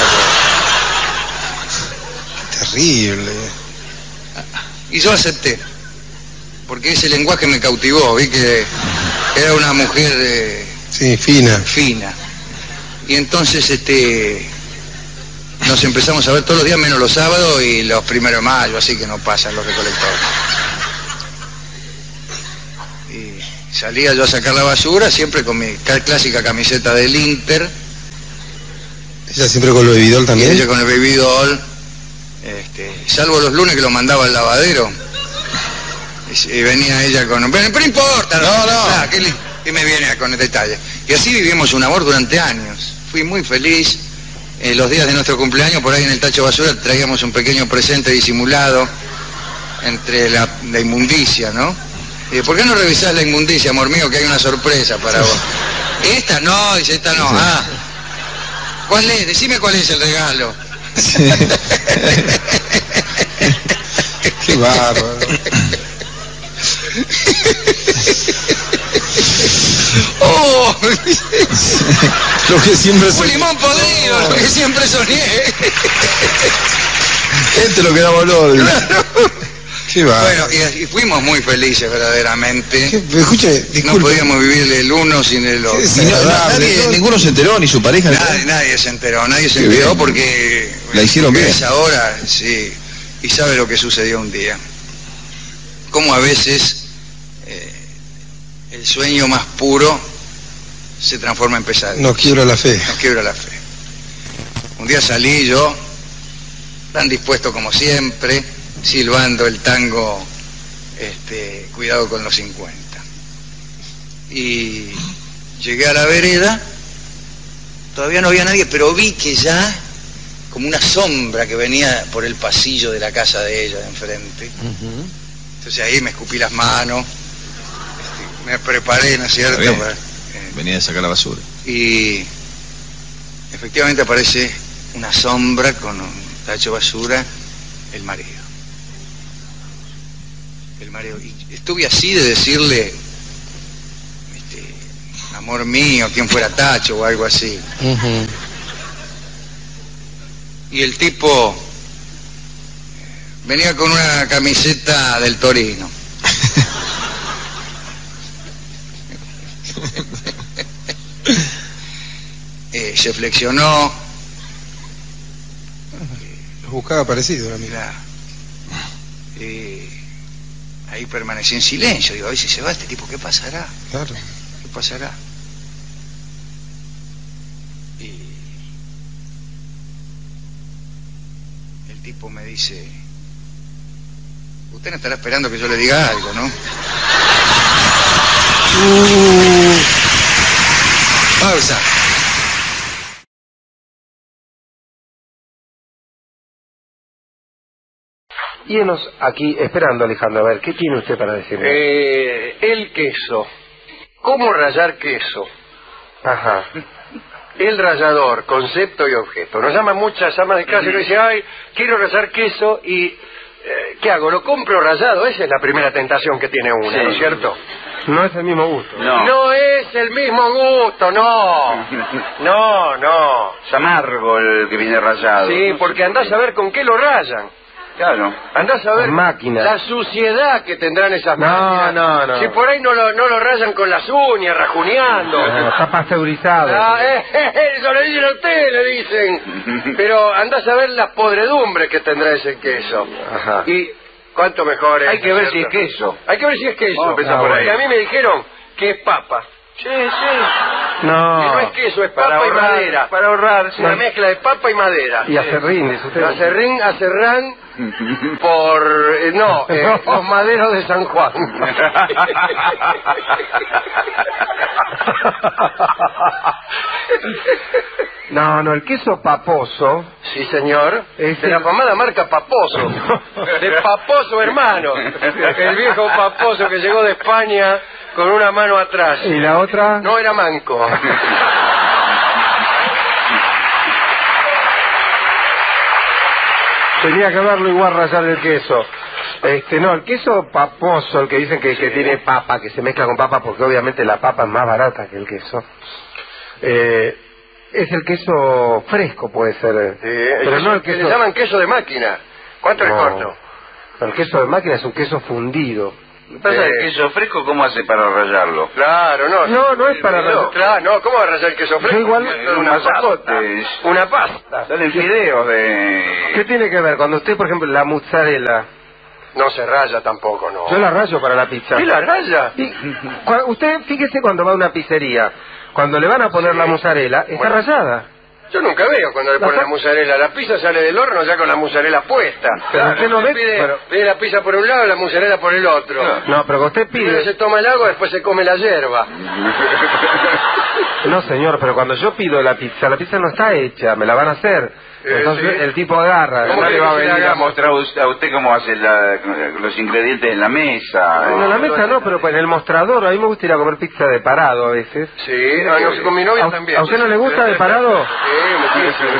Terrible. Y yo acepté, porque ese lenguaje me cautivó, vi que era una mujer eh, Sí, fina. fina. Y entonces este nos empezamos a ver todos los días menos los sábados y los primeros de mayo, así que no pasan los recolectores. Y salía yo a sacar la basura siempre con mi clásica camiseta del Inter. Ella siempre con lo de Vidol Y también. ella con el Baby Doll, este, salvo los lunes que lo mandaba al lavadero. Y, y venía ella con... Pero, pero no importa, no, no. Ah, ¿qué, le- qué me viene con el detalle? Y así vivimos un amor durante años. Fui muy feliz. Eh, los días de nuestro cumpleaños, por ahí en el tacho de basura, traíamos un pequeño presente disimulado entre la, la inmundicia, ¿no? Y, ¿por qué no revisás la inmundicia, amor mío, que hay una sorpresa para vos? ¿Esta? No, dice, esta no. Ah, ¿cuál es? Decime cuál es el regalo. Sí. Qué bárbaro. ¡Oh! Lo que siempre ¡Un limón podrido! Lo que siempre soñé. Este lo que da valor. Qué bárbaro. Bueno, y, y fuimos muy felices verdaderamente. ¿Qué? Escuche, No disculpe. podíamos vivir el uno sin el otro. Sí, Y no- Agradable, nadie- ¿no? ninguno se enteró, ni su pareja. ni Nadie, nadie se enteró, nadie se Qué enteró bien. porque... La hicieron porque bien. es ahora, sí. Y sabe lo que sucedió un día. Cómo a veces eh, el sueño más puro se transforma en pesadilla. Nos quiebra la fe. Nos quiebra la fe. Un día salí yo, tan dispuesto como siempre, silbando el tango, este, Cuidado con los cincuenta. Y llegué a la vereda, todavía no había nadie, pero vi que ya, como una sombra que venía por el pasillo de la casa de ella de enfrente. Entonces ahí me escupí las manos, este, me preparé, ¿no es cierto? Está bien. Para- Venía a sacar la basura. y efectivamente aparece una sombra con un tacho de basura, el marido. El marido. Y estuve así de decirle, este, amor mío, quien fuera tacho o algo así. Ujú. Y el tipo venía con una camiseta del Torino. Eh, se flexionó. Los buscaba parecido, la amiga. Claro. Eh, ahí permanecí en silencio. Digo, a ver si se va este tipo, ¿qué pasará? Claro. ¿Qué pasará? Y el tipo me dice, usted no estará esperando que yo le diga algo, ¿no? Uh, Pausa. Llenos aquí esperando, Alejandro, a ver, ¿qué tiene usted para decirme? Eh, el queso. ¿Cómo rallar queso? Ajá. El rallador, concepto y objeto. Nos llaman muchas amas de casa y nos dicen, ay, quiero rallar queso y... eh, ¿qué hago? ¿Lo compro rallado? Esa es la primera tentación que tiene uno, ¿no es cierto? No es el mismo gusto. No es el mismo gusto, no. No, no. Es amargo el que viene rayado. Sí, porque andás a ver con qué lo rayan. Claro. Andás a ver Máquinas. la suciedad que tendrán esas No, máquinas. no, no. Si por ahí no lo, no lo rayan con las uñas, rajuneando. No, está pasteurizado. Ah, eh, eso le dicen a usted, le dicen. Pero andás a ver la podredumbre que tendrá ese queso. Ajá. Y cuánto mejor es. Hay que ver si es ¿cierto? queso. Hay que ver si es queso. Vamos a empezar por ahí. Porque a mí me dijeron que es papa. Sí, sí. No. Que no es queso, es papa Para y ahorrar, madera. para ahorrar. Es una mezcla de papa y madera. Y acerrín, dice usted. Acerrín, acerrán por... eh, no, eh, los maderos de San Juan. No, no, el queso paposo. Sí, señor. Es de el- la famada marca Paposo. De Paposo, hermano. El viejo Paposo que llegó de España con una mano atrás. ¿Y la otra? No era manco. Tenía que verlo igual rallar el queso. Este, no, el queso paposo, el que dicen que, que tiene papa, que se mezcla con papa, porque obviamente la papa es más barata que el queso. Eh, es el queso fresco, puede ser. Sí, pero el no el que queso... le llaman queso de máquina. ¿Cuánto No, es corto? El queso de máquina es un queso fundido. ¿Pasa Eh. el queso fresco cómo hace para rallarlo? Claro, no. No, no es para No, claro, no, ¿cómo va a rallar el queso fresco? Yo igual- una, Unas pasta. pasotes. Una pasta. Salen fideos de... ¿Qué tiene que ver? Cuando usted, por ejemplo, la mozzarella, No se raya tampoco, no. yo la rayo para la pizza. ¿Qué la raya? Y, cua- usted fíjese cuando va a una pizzería, cuando le van a poner Sí. la mozzarella, está Bueno. rayada. Yo nunca veo cuando le La ponen la pa- mozzarella. La pizza sale del horno ya con la mozzarella puesta. Pero usted no ve- Pide, pero- pide la pizza por un lado y la mozzarella por el otro. No, pero cuando usted Primero se pide... toma el agua, después se come la hierba. No, señor, pero cuando yo pido la pizza, la pizza no está hecha, me la van a hacer. Eh, Entonces sí. el tipo agarra. ¿Cómo No que le va a se le venir a hagamos? mostrar a usted- a usted cómo hace la- los ingredientes en la mesa. No, en la mesa no, pero pues en el mostrador, a mí me gusta ir a comer pizza de parado a veces. Sí, ah, no, con mi novia ¿A- también. a usted no le gusta de parado? Sí, muchísimo.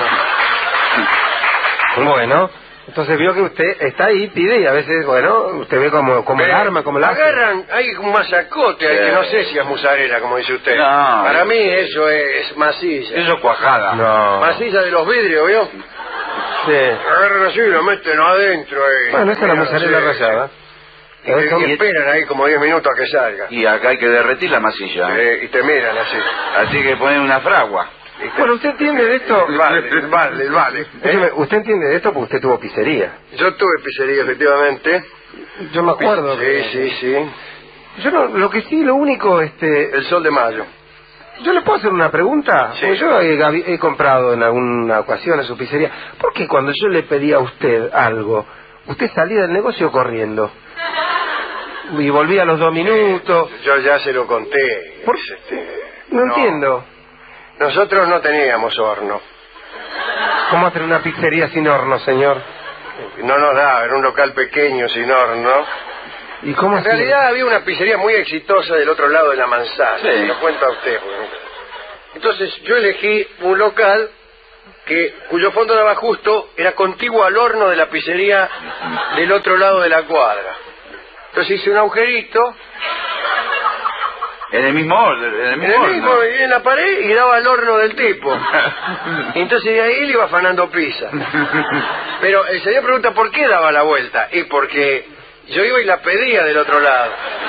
Bueno, entonces vio que usted está ahí, pide y a veces, bueno, usted ve como, como el Eh, arma, como la hace. agarran, hay un masacote ahí que no sé si es mozzarella, como dice usted. No. Para mí eso es masilla. Eso es cuajada. No. Masilla de los vidrios, ¿vio? Sí. Agarran así y lo meten adentro. Ahí. Bueno, esa es la Mira, mozzarella sí. rallada. Y, te- y esperan ahí como diez minutos a que salga. Y acá hay que derretir la masilla. Eh, y te miran así. Así que ponen una fragua. Y te- Bueno, usted entiende de esto. El vale, el vale, el vale. ¿eh? Escúcheme, usted entiende de esto porque usted tuvo pizzería. Yo tuve pizzería, efectivamente. Yo me acuerdo. Sí, sí, sí. Yo no, lo que sí, lo único, este, El sol de mayo. ¿yo le puedo hacer una pregunta? Sí. Porque yo he, gabi- he comprado en alguna ocasión en su pizzería. ¿Por qué cuando yo le pedí a usted algo, usted salía del negocio corriendo? Y volvía a los dos minutos. Yo ya se lo conté. ¿Por- Es, este, No entiendo. Nosotros no teníamos horno. ¿Cómo hacer una pizzería sin horno, señor? No nos daba, era un local pequeño sin horno. ¿Y cómo En hacía? realidad había una pizzería muy exitosa del otro lado de la manzana. Sí. Se lo cuento a usted. porque- Entonces yo elegí un local que cuyo fondo daba justo, era contiguo al horno de la pizzería del otro lado de la cuadra. Entonces hice un agujerito En el mismo orden. En el en mismo el horno. mismo, en la pared y daba al horno del tipo. Y entonces de ahí le iba afanando pizza. Pero el señor pregunta por qué daba la vuelta. Y porque yo iba y la pedía del otro lado.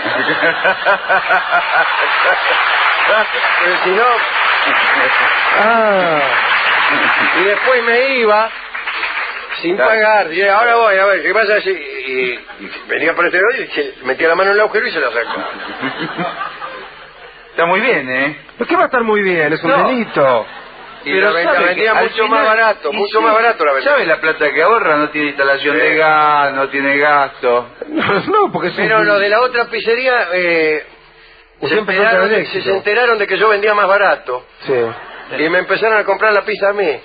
Pero si no... Ah, Y después me iba sin pagar. Y ahora voy, a ver, ¿qué pasa? Y, y venía por este lado y se metía la mano en el agujero y se la sacaba. Está muy bien, ¿eh? ¿pero qué va a estar muy bien? Es un No. delito. Y Pero la la sabe vendía que al mucho más barato, y mucho más barato la vendía. ¿Sabe la plata que ahorra? No tiene instalación Sí. de gas, no tiene gasto. No, porque es un... Pero los de la otra pizzería eh, se, Usted empezó a enteraron, tener de- se, éxito. se enteraron de que yo vendía más barato Sí. y me empezaron a comprar la pizza a mí.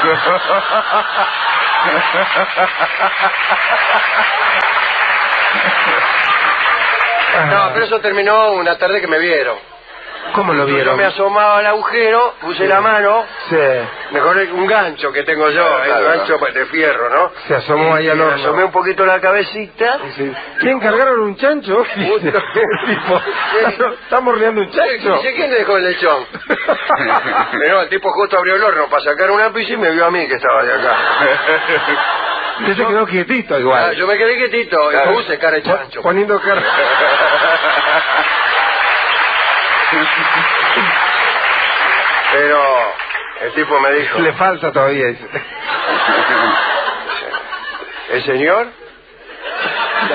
No, pero eso terminó una tarde que me vieron. ¿Cómo lo Yo vieron? me asomaba al agujero, puse la mano, Sí. mejor un gancho que tengo yo, Claro, eh, claro. un gancho de fierro, ¿no? Se asomó ahí al Y me horno. asomé un poquito la cabecita. Sí. ¿Qué encargaron un chancho? Dice el tipo, estamos riendo un chancho. Dice, ¿quién le dejó el lechón? Pero el tipo justo abrió el horno para sacar una pizza y me vio a mí que estaba de acá. Usted se quedó quietito Ah, igual. yo me quedé quietito y Claro. puse cara de chancho. Poniendo cara. Pero el tipo me dijo, Le falta todavía. Dice. ¿el señor?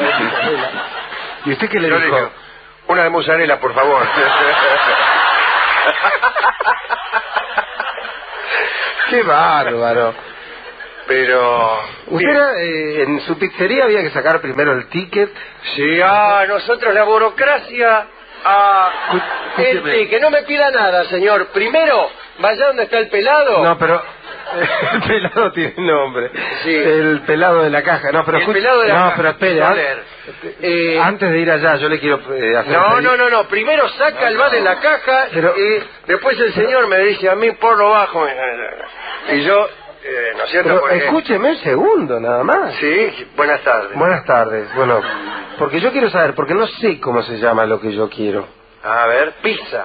¿Y usted qué le Yo le dijo? dije, una de mozzarella, por favor. ¡Qué bárbaro! Pero... Usted era, eh, en su pizzería había que sacar primero el ticket. Sí, ah, nosotros la burocracia... Ah, el ticket, no me pida nada, señor. Primero, vaya donde está el pelado. No, pero... El pelado tiene nombre. Sí. El pelado de la caja. No, pero el escuche- pelado de la no, caja. pero espere. A an- ver, eh, Antes de ir allá, yo le quiero eh, hacer... No, un no, no, no. Primero saca el vale en la caja Pero- y después el señor me dice a mí por lo bajo. Y yo, eh, ¿no es cierto? Pero Porque- escúcheme un segundo, nada más. Sí, buenas tardes. Buenas tardes. Bueno, porque yo quiero saber, porque no sé cómo se llama lo que yo quiero. A ver, pizza.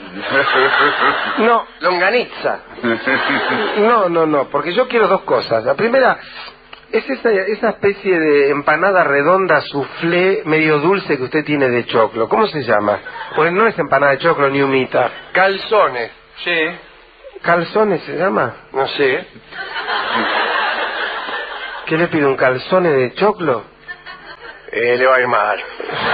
No, Longaniza. no, no, no, porque yo quiero dos cosas. La primera es esa, esa especie de empanada redonda soufflé medio dulce que usted tiene de choclo. ¿Cómo se llama? Pues no es empanada de choclo ni humita. Calzones. Sí. ¿Calzones se llama? No sé. ¿Qué le pido, un calzone de choclo? Eh, le va a ir mal.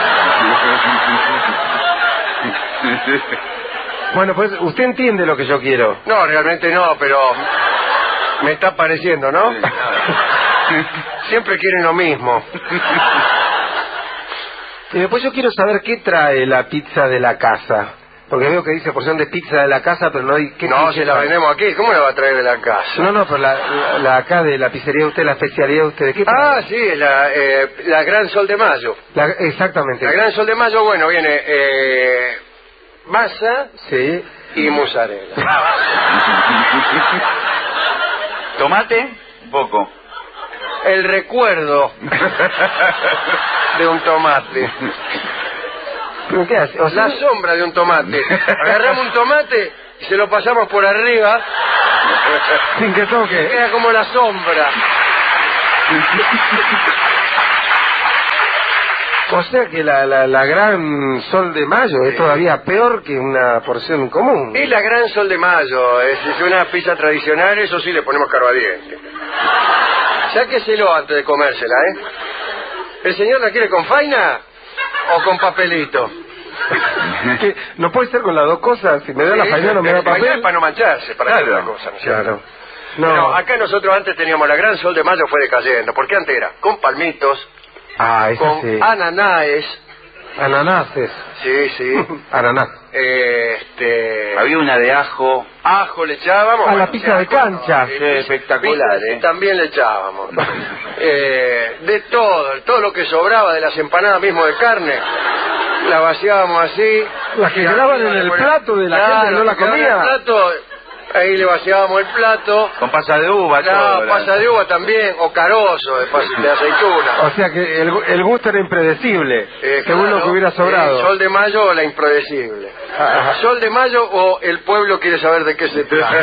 Bueno, pues usted entiende lo que yo quiero. No, realmente no, pero me está pareciendo, ¿no? Siempre quieren lo mismo. Y después yo quiero saber qué trae la pizza de la casa. Porque veo que dice porción de pizza de la casa, pero no hay... ¿qué No, pizza si la trae? vendemos aquí, ¿cómo la va a traer de la casa? No, no, pero la, la, la acá de la pizzería de usted, la especialidad de usted, ¿qué trae? Ah, sí, la, eh, la Gran Sol de Mayo. La- exactamente. La Gran Sol de Mayo, bueno, viene eh, masa Sí. y mozzarella. ¿Tomate? Poco. El recuerdo de un tomate. ¿Pero qué hace? O sea, La sombra de un tomate. Agarramos un tomate y se lo pasamos por arriba. sin que toque. Queda como la sombra. O sea que la, la, la gran sol de mayo es todavía peor que una porción común. Es la Gran Sol de Mayo. Es, es una pizza tradicional, eso sí le ponemos carbadiente. Sáqueselo antes de comérsela, ¿eh? ¿El señor la quiere con faina o con papelito? ¿Qué? ¿No puede ser con las dos cosas? Si me da la Sí, faina no me da faina papel. para no mancharse, para Claro. hacer otra cosa, ¿no es cierto? Claro. No. Pero acá nosotros antes teníamos la Gran Sol de Mayo, fue decayendo. Porque antes era con palmitos, Ah, eso con sí. ananaes. Ananases. Sí, sí. Ananás. Eh, este... Había una de ajo. Ajo le echábamos. A la bueno, pizza de ajo, cancha. no, eh, Sí, pizza- espectacular, pizza ¿eh? También le echábamos. Eh, de todo, todo lo que sobraba de las empanadas mismo de carne, la vaciábamos así. Las que Y quedaban arriba en le el poníamos- plato de la Claro, gente que no la que quedaban en comía. el plato, ahí le vaciábamos el plato. Con pasa de uva, No, todo. la- pasa de uva también, o carozo de, pas- de aceituna. O sea que el, el gusto era impredecible, Eh, según claro, lo que hubiera sobrado. eh, Sol de Mayo o la impredecible. Ajá. Sol de Mayo o el pueblo quiere saber de qué se trata.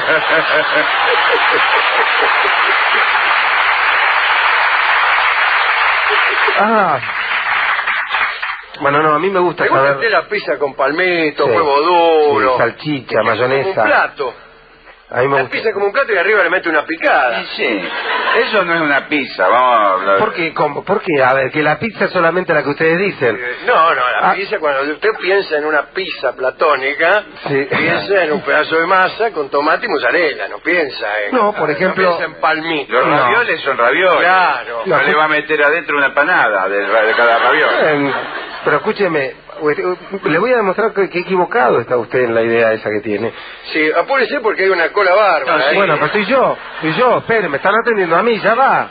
Ah. Bueno, no, a mí me gusta ¿Te gusta a saber... usted la pizza con palmito, Sí. huevo duro? Sí, salchicha, Que es mayonesa. Como un plato. A mí me La gusta. pizza como un plato y arriba le mete una picada. Sí, sí. Eso no es una pizza, vamos a hablar. ¿Por qué? ¿Cómo? ¿Por qué? A ver, que la pizza es solamente la que ustedes dicen. Eh, No, no, la Ah. pizza, cuando usted piensa en una pizza platónica, Sí. piensa en un pedazo de masa con tomate y mozzarella, no piensa en... No, por ejemplo- No piensa en palmito. Los No. ravioles son ravioles. Claro. No le va a meter adentro una empanada de, de cada raviol. Eh, Pero escúcheme, le voy a demostrar que, que equivocado está usted en la idea esa que tiene. Sí, apúrese porque hay una cola bárbara. No, sí. ¿eh? Bueno, pero soy yo, soy yo, espere, me están atendiendo a mí, ya va.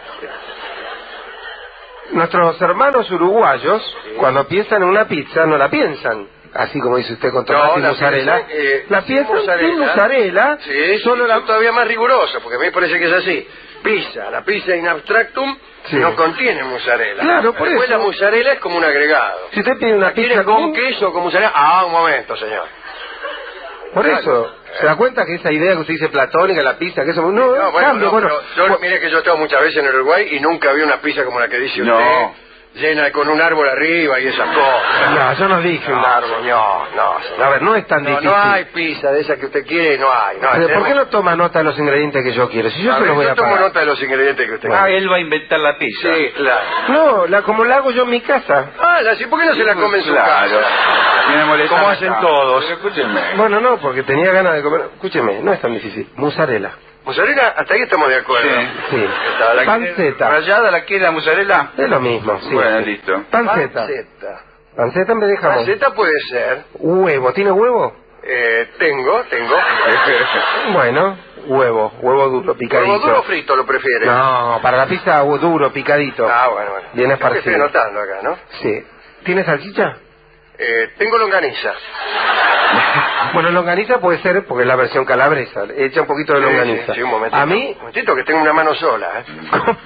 Nuestros hermanos uruguayos, cuando piensan en una pizza, no la piensan, así como dice usted, con tomate No, y la mozzarella. piensan, eh, la sin piensan mozzarella. sin mozzarella, Sí, solo sí, la... son todavía más rigurosa, porque a mí me parece que es así. Pizza, la pizza in abstractum Sí. no contiene mozzarella. Claro, por Después eso. la mozzarella es como un agregado. Si usted pide una ¿La quiere pizza con común, queso o con mozzarella? Ah, un momento, señor. por Claro. eso, ¿se da cuenta que esa idea que usted dice platónica, la pizza, que eso... No, No, bueno, cambio, no, bueno... pero yo, bu- mire que yo he estado muchas veces en Uruguay y nunca vi una pizza como la que dice No. usted, llena con un árbol arriba y esas cosas. No, yo no dije un No, árbol. señor, no, señor. A ver, no es tan No, difícil. no hay pizza de esa que usted quiere, no hay. No hay. Pero, ¿por qué Tenemos- no toma nota de los ingredientes que yo quiero? Si yo A se ver, los voy yo a tomo pagar. nota de los ingredientes que usted Ah, quiere. él va a inventar la pizza. Sí, claro. No, la, como la hago yo en mi casa. Ah, la, sí, ¿por qué no se la come en su Claro. casa? Viene molestando. Como hacen todos. Pero escúchenme. Bueno, no, porque tenía ganas de comer. Escúcheme, no es tan difícil. Mozzarella. Mozzarella, hasta ahí estamos de acuerdo. Sí. Sí. Está, la Panceta. ¿Rayada la quiere la mozzarella? Es lo mismo, sí. Bueno, sí. listo. Panceta. Panceta. Panceta en vez de jamón. Panceta puede ser. Huevo. ¿Tiene huevo? Eh, tengo, tengo. Bueno, huevo. Huevo duro, picadito. ¿Huevo duro o frito lo prefiere? No, para la pizza huevo duro, picadito. Ah, bueno, bueno. Bien Creo que esparcido. estoy anotando acá, ¿no? Sí. ¿Tiene salchicha? Eh, tengo longaniza. Bueno, longaniza puede ser porque es la versión calabresa. Echa un poquito de Sí, longaniza. sí, sí, un momentito. A mí... Un momentito que tengo una mano sola, ¿eh?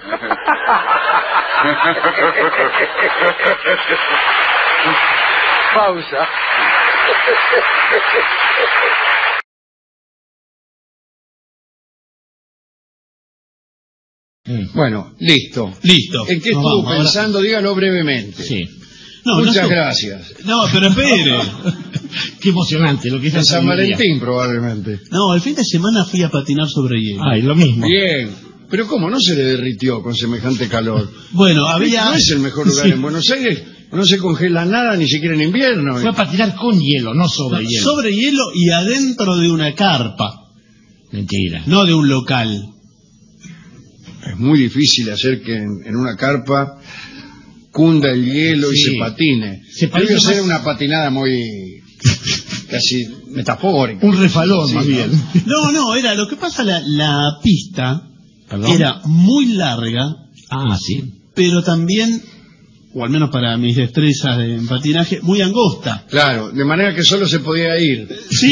Pausa. Bueno, listo. Listo. ¿En qué Nos estuvo vamos, pensando? ahora. Dígalo brevemente. Sí. No, Muchas no estuvo- gracias. No, pero espere. Qué emocionante lo que hizo En el San primer día. Valentín, probablemente. No, el fin de semana fui a patinar sobre hielo. Ay, lo mismo. Bien. Pero ¿cómo? No se le derritió con semejante calor. Bueno, había... No es el mejor lugar Sí. en Buenos Aires. No se congela nada, ni siquiera en invierno. Fue a patinar con hielo, no sobre hielo. Sobre hielo y adentro de una carpa, Mentira. no de un local. Es muy difícil hacer que en, en una carpa cunda el hielo y Sí. se patine. Se parece Debe ser más- una patinada muy casi metafórica. Un refalón, Sí, más ¿no? bien. No, no, era lo que pasa, la, la pista ¿Perdón? era muy larga, Ah, sí. pero también, o al menos para mis destrezas de patinaje, muy angosta. Claro, de manera que solo se podía ir. Sí.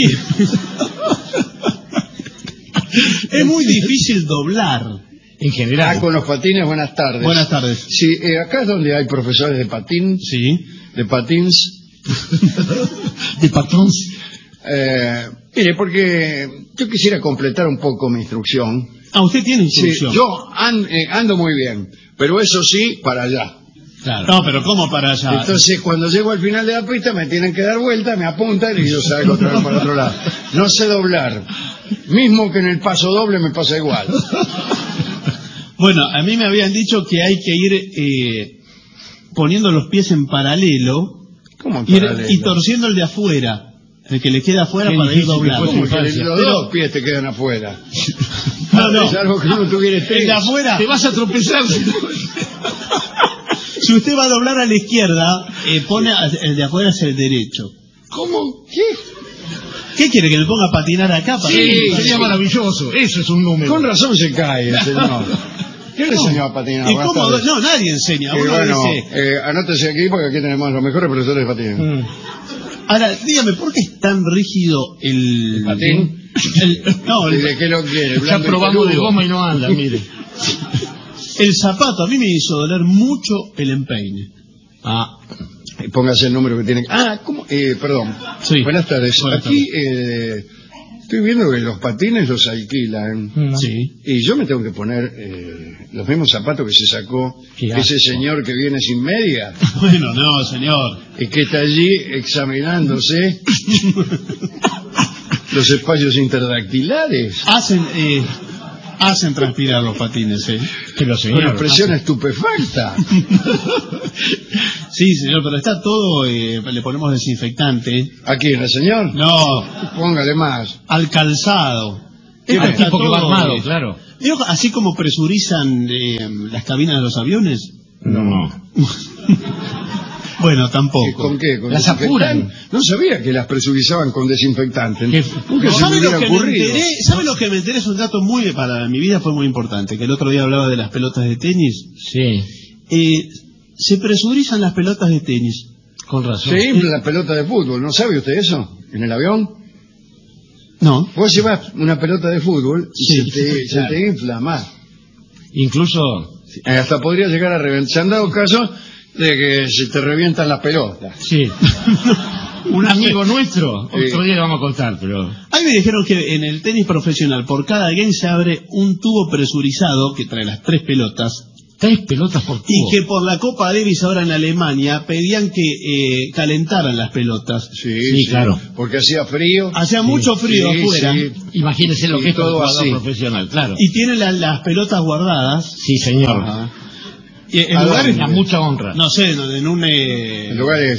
Es muy difícil doblar. En Ah, general. con los patines, buenas tardes. Buenas tardes. Sí, eh, acá es donde hay profesores de patín, Sí. de patins. De patrons. Eh, mire, porque yo quisiera completar un poco mi instrucción. Ah, usted tiene Sí, instrucción. yo an- eh, ando muy bien, pero eso sí, para allá. Claro. No, pero ¿cómo para allá? Entonces, cuando llego al final de la pista, me tienen que dar vuelta, me apuntan y yo salgo otra vez para otro lado. No sé doblar. Mismo que en el paso doble me pasa igual. Bueno, a mí me habían dicho que hay que ir eh, poniendo los pies en paralelo, ¿Cómo en ir- paralelo? y torciendo el de afuera, el que le queda afuera Qué para ir difícil que doblando. fue tu ¿Cómo que infancia? los Pero- dos pies te quedan afuera? No, no. Es algo que uno tuviera El de afuera, Te vas a tropezar. si usted va a doblar a la izquierda, eh, pone a- el de afuera es el derecho. ¿Cómo? ¿Qué? ¿Qué quiere, que me ponga a patinar acá? Para Sí, ir? sería maravilloso. Eso es un número. Con razón se cae el señor. ¿Quién le enseñó a patinar? ¿Y Buenas cómo? tardes. No, nadie enseña. Eh, Uno bueno, dice... eh, anótese aquí porque aquí tenemos los mejores profesores de patín. Mm. Ahora, dígame, ¿por qué es tan rígido el... ¿El patín? el- no, ¿Y el, de qué lo quiere? Está Blanco y probando de peludo. goma y no anda, mire. el zapato a mí me hizo doler mucho el empeine. Ah, Eh, Póngase el número que tiene. Ah, ¿cómo? Eh, perdón. Sí. Buenas tardes. Buenas Aquí eh, estoy viendo que los patines los alquilan. no. Sí. Y yo me tengo que poner eh, los mismos zapatos que se sacó Qué ese asco. señor que viene sin media Bueno, no, señor. y que está allí examinándose los espacios interdactilares Hacen, eh, hacen transpirar los patines, ¿eh? Pero con señor. expresión estupefacta. Sí, señor, pero está todo, eh, le ponemos desinfectante. ¿A quién, el señor? No, Póngale más. al calzado. Es Está el tipo que va todo, armado, eh, claro. ¿vio así como presurizan eh, las cabinas de los aviones? No. Bueno, ¿Y tampoco. ¿Con qué? ¿Con Las desinfectante? apuran. No sabía que las presurizaban con desinfectante. ¿Qué? Nunca se me ¿Sabe lo, hubiera que me ocurrido. enteré? ¿Sabe lo que me enteré? Es un dato muy, para mi vida fue muy importante, que el otro día hablaba de las pelotas de tenis. Sí, Eh, se presurizan las pelotas de tenis. con razón. Se infla la pelota de fútbol, ¿no sabe usted eso? ¿En el avión? No. Vos llevas una pelota de fútbol y Sí, se, te, claro. se te infla más. Incluso, Eh, Hasta podría llegar a reventar. Se han dado casos de que se te revientan las pelotas. sí. Un amigo nuestro, Sí. otro día lo vamos a contar, pero... A mí me dijeron que en el tenis profesional, por cada game se abre un tubo presurizado que trae las tres pelotas, Tres pelotas por y tubo. que por la Copa Davis ahora en Alemania pedían que eh, calentaran las pelotas. Sí, Sí, claro. Porque hacía frío. Hacía mucho frío sí, afuera. sí. Imagínese lo Y que es para un todo jugador así. profesional, claro. Y tienen la- las pelotas guardadas. Sí, señor. Ajá. Y en ¿A lugares, dónde? A mucha honra. no sé, en un... eh, En lugares eh,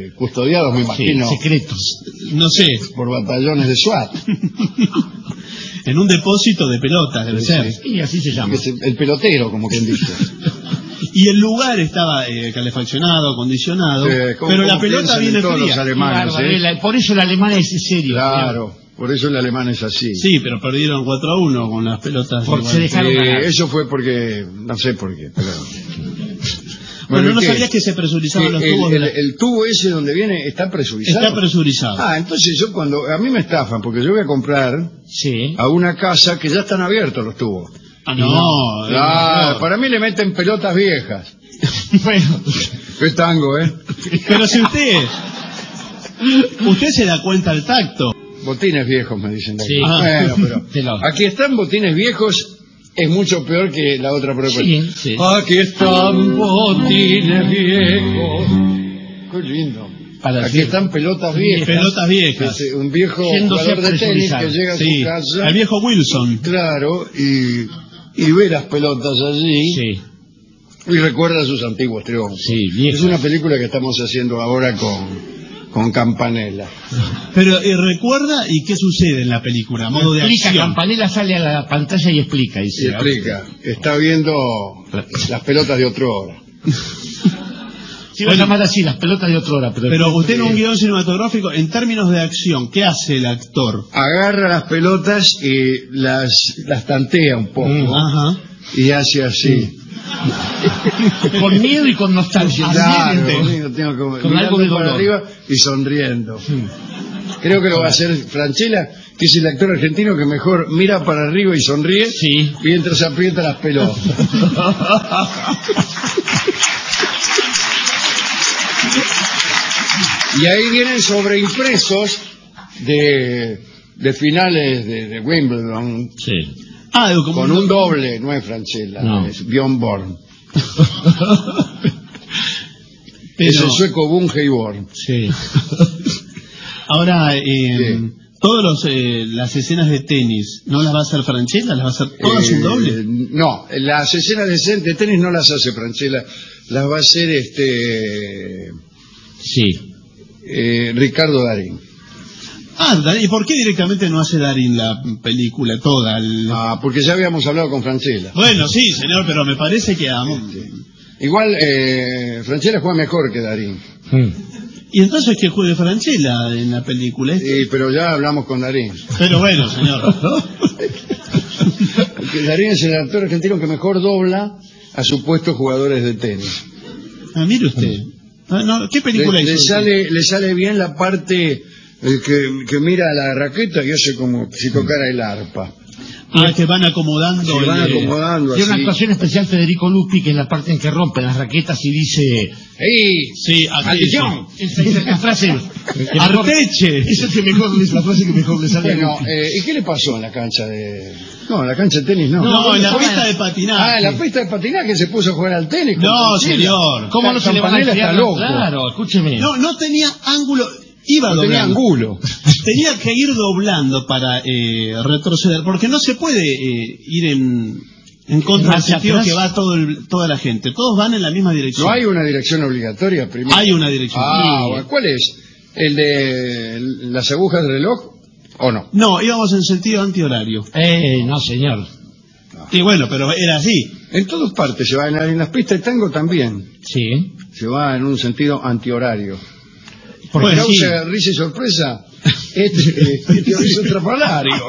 eh, custodiados, me imagino, Sí, secretos. No sé, por batallones de SWAT. en un depósito de pelotas, debe Sí, ser. sí. Y así se llama. Es el, el pelotero, como quien dice. Y el lugar estaba eh, calefaccionado, acondicionado, Sí, ¿cómo- pero la cómo pelota piensan en viene todos los fría. alemanes, Bárbaro, eh? la- por eso el alemán es serio. Claro, por eso el alemán es así. Sí, pero perdieron cuatro a uno con las pelotas. Por- igual. se dejaron Eh, ganar. eso fue porque, no sé por qué, pero... Bueno, ¿y no qué? sabías que se presurizaban Que los el, tubos. de el- la- el tubo ese donde viene está presurizado. Está presurizado. Ah, entonces yo cuando... A mí me estafan, porque yo voy a comprar Sí. a una casa que ya están abiertos los tubos. Ah, no. Claro, no. para mí le meten pelotas viejas. Bueno, Qué tango, ¿eh? Pero si usted... Usted se da cuenta al tacto. Botines viejos, me dicen de aquí. Sí. Bueno, pero Te lo- aquí están botines viejos, es mucho peor que la otra propuesta. sí, sí. Aquí están botines viejos. Qué lindo. Para Aquí decir- están pelotas viejas. Pelotas viejas. Este, un viejo Yéndose jugador a de tenis presurizar. que llega a Sí, su casa. al viejo Wilson. Claro, y, y ve las pelotas allí Sí, y recuerda sus antiguos triunfos. sí, viejo. Es una película que estamos haciendo ahora con, con Campanella. Pero eh, recuerda y qué sucede en la película, a modo de Explica, acción. Campanella sale a la pantalla y explica. Y Dice, explica, está viendo las pelotas de otra hora. Se iba a llamar así, las pelotas de otra hora. Pero, Pero usted en un guión cinematográfico, en términos de acción, ¿qué hace el actor? Agarra las pelotas y las, las tantea un poco Mm. Ajá. y hace así. con miedo y con nostalgia. Claro, Así, sí, lo tengo que- Con mirando algo de para dolor. arriba y sonriendo. Creo que lo va a hacer Franchella, que es el actor argentino que mejor mira para arriba y sonríe Sí. mientras aprieta las pelotas. Y ahí vienen sobreimpresos de, de finales de, de Wimbledon Sí. Ah, como con un doble, no es Franchella, No. es Björn Borg. Pero- Es el sueco Bunge Borg. Sí. Ahora, eh, Sí. todas los, eh, las escenas de tenis, ¿no las va a hacer Franchella? ¿Las va a hacer todas Eh, un doble? No, las escenas de, de tenis no las hace Franchella, las va a hacer este Sí. eh, Ricardo Darín. Ah, Darín, ¿y por qué directamente no hace Darín la película toda? El- Ah, porque ya habíamos hablado con Franchella. Bueno, sí, señor, pero me parece que... a- Igual eh, Franchella juega mejor que Darín. Mm. Y entonces que juegue Franchella en la película. ¿eh? Sí, pero ya hablamos con Darín. Pero bueno, señor. Porque Darín es el actor argentino que mejor dobla a supuestos jugadores de tenis. Ah, mire usted. Ah, no, ¿qué película Le, hizo? le usted? sale, le sale bien la parte eh, que, que mira la raqueta y hace como si tocara el arpa. Ah, que van acomodando. Se van el, eh, acomodando Tiene una así. actuación especial Federico Lupi, que es la parte en que rompe las raquetas y dice... ¡Ey! Sí, aquí, ¡Maldición! Esa es la frase... que mejor- Arteche. Esa es, que mejor, es la frase que mejor le sale a Bueno, Lupi. eh, ¿y qué le pasó en la cancha de...? No, en la cancha de tenis no. No, en la ¿cómo pista era? de patinaje. Ah, en la pista de patinaje se puso a jugar al tenis. con No, Franchella. señor. ¿Cómo no se le va a Campanella enfriar? está loco. Claro, escúcheme. No, no tenía ángulo. Iba No tenía doblando. angulo. Tenía que ir doblando para eh, retroceder, porque no se puede eh, ir en, en contra del Hacia sentido atrás. que va todo el- toda la gente. Todos van en la misma dirección. No hay una dirección obligatoria primero. Hay una dirección. Ah, Sí. bueno, ¿cuál es? ¿El de las agujas del reloj o no? No, íbamos en sentido antihorario. Eh, no, señor. Y bueno, pero era así. En todas partes se va, en, en las pistas de tango también. Sí. Se va en un sentido antihorario. Por Bueno, sí. causa, risa y sorpresa, este, este es ultrapalario.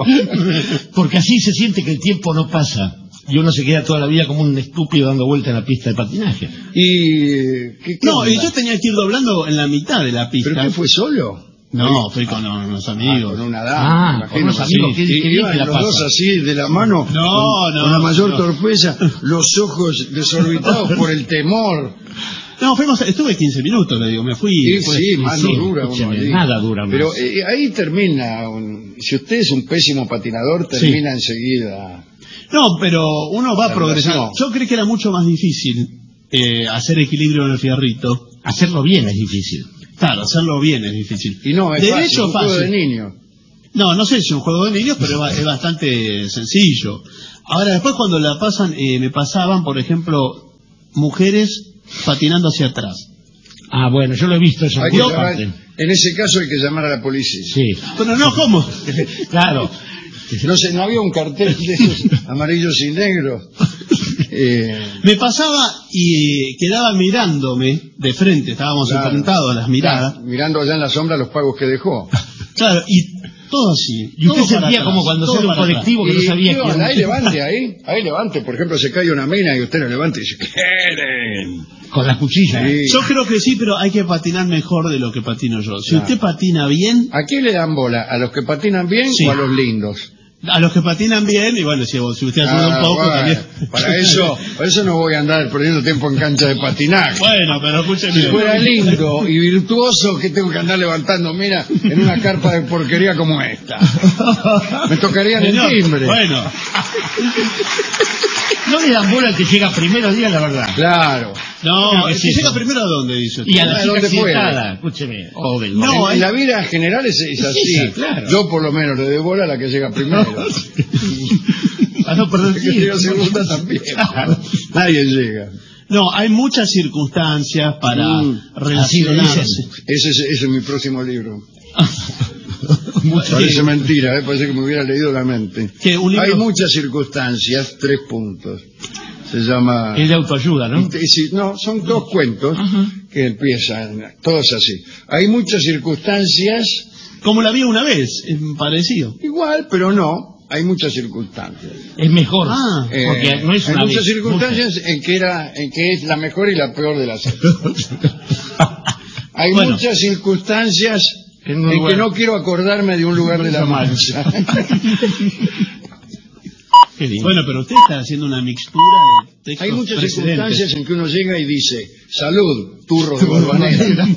Porque así se siente que el tiempo no pasa. Y uno se queda toda la vida como un estúpido dando vuelta en la pista de patinaje. Y ¿qué, qué No, onda? y yo tenía que ir doblando en la mitad de la pista. ¿Pero qué fue solo? No, fui con unos amigos. Ah, con una dama, Ah, me imagino. con unos amigos, Sí, ¿qué- y qué iban bien que la los dos pasa? así de la mano, No, con, no, con la mayor no. torpeza, los ojos desorbitados por el temor. No, fuimos, estuve quince minutos, le digo, me fui. Sí, después- sí, más no dura uno escúcheme, ahí. nada dura más. Pero eh, ahí termina, un- si usted es un pésimo patinador, termina enseguida. No, pero uno va La progresando. relación. Yo creo que era mucho más difícil eh, hacer equilibrio en el fierrito. Hacerlo bien es difícil. Claro, hacerlo bien es difícil. Y no, es de fácil, hecho, un juego fácil. de niños. No, no sé si es un juego de niños, pero es ba- es bastante sencillo. Ahora, después cuando la pasan, eh, me pasaban, por ejemplo, mujeres patinando hacia atrás. Ah, bueno, yo lo he visto eso. Hay que en llamar- parte. en ese caso hay que llamar a la policía. Sí. Pero no, ¿cómo? Claro. No sé, no había un cartel de esos amarillos y negros. Eh, Me pasaba y quedaba mirándome de frente, estábamos Claro. enfrentados a las miradas. mirando allá en la sombra los pagos que dejó. Claro, y todo así. Y usted todo para sentía atrás, como cuando todo sale un para atrás. colectivo que no Y, sabía ¿qué quién. onda? Ahí levante, ahí, ahí levante. Por ejemplo, se cae una mina y usted la levanta y dice, ¿quieren? Con la cuchilla. Sí. Yo creo que sí, pero hay que patinar mejor de lo que patino yo. Si Claro. usted patina bien, ¿A quién le dan bola? ¿A los que patinan bien Sí. o a los lindos? a los que patinan bien, y bueno, si, si usted ayuda Ah, un poco bueno, también. Para eso, para eso no voy a andar perdiendo tiempo en cancha de patinaje. Bueno, pero escúcheme. Si fuera lindo y virtuoso, ¿qué tengo que andar levantando? Mira, en una carpa de porquería como esta. Me tocarían el Señor, timbre. Bueno, No le dan bola al que llega primero, diga la verdad. Claro. no, ¿Qué el es que eso? llega primero a dónde, dice usted. Y a la ¿A chica dónde fue? accidentada, escúcheme. Oh, del No, momento. en, en la vida general es, es así. esa, claro. Yo por lo menos le doy bola a la que llega primero. Para no perder La que llega tiempo. segunda también. Claro. Nadie llega. No, hay muchas circunstancias para Mm, relacionarse. así lo Ese es, ese es mi próximo libro. Mucho Parece tiempo. mentira, ¿eh? Parece que me hubiera leído la mente. Que un libro- Hay muchas circunstancias, tres puntos. Se llama... Es de autoayuda, ¿no? Y sí, no, son dos cuentos Ajá. que empiezan, todos así. Hay muchas circunstancias, Como la vi una vez, es parecido. igual, pero no, hay muchas circunstancias. Es mejor. Ah, Eh, porque no es hay una muchas vez, circunstancias en que era, en que es la mejor y la peor de las seis. Hay Bueno. muchas circunstancias En en, un que lugar. no quiero acordarme de un lugar de la mancha. Qué lindo. Bueno, pero usted está haciendo una mixtura de textos Hay muchas precedentes. circunstancias en que uno llega y dice, salud, turro de Balvanera.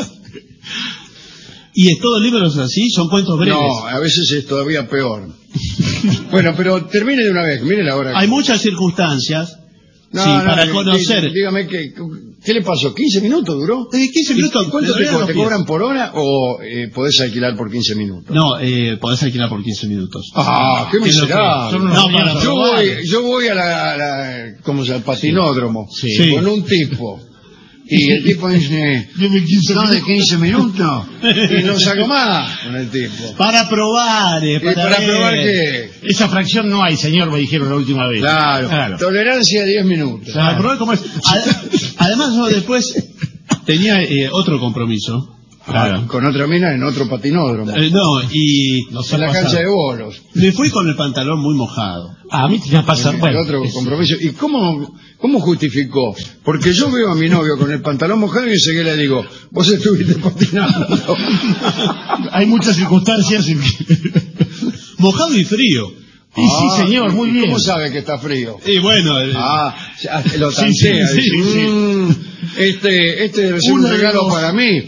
¿Y es todo libros así? ¿Son cuentos breves? No, a veces es todavía peor. Bueno, pero termine de una vez, mire la hora. Hay muchas circunstancias, No, sí, no, para dí- conocer. dí- Dígame, ¿qué, ¿qué le pasó? ¿quince minutos duró? Eh, quince ¿Y minutos. ¿Cuánto me te, dolían co- los te pies. cobran por hora o eh, podés alquilar por quince minutos? No, eh, podés alquilar por quince minutos. Ah, qué ¿Qué es lo que- miserable. son unos No, niños para Yo probar. voy, yo voy a la, a la ¿cómo se llama? Al patinódromo Sí. Sí. con un tipo y el tipo dice, ¿son de quince minutos? Y no saco más con el tipo. Para probar, eh, ¿Y para, para ver. probar qué? Esa fracción no hay, señor, me dijeron la última vez. Claro, tolerancia a diez minutos. Para probar cómo es. Ad- Además, yo después tenía eh, otro compromiso. Ah, con otra mina en otro patinódromo. Eh, no, y No sé en la pasar. cancha de bolos. me fui con el pantalón muy mojado. Ah, a mí te va a pasar. El Bueno, otro es- compromiso. ¿Y cómo, cómo justificó? Porque yo veo a mi novio con el pantalón mojado y enseguida le digo, vos estuviste patinando. hay muchas circunstancias en que... Mojado y frío. Sí, sí, señor, muy ¿y bien. ¿Cómo sabe que está frío? Y bueno, eh, Ah, ya lo Sí, tantea. sí, sí, dice, sí. "Mm, este, este debe ser un Una de regalo dos". para mí.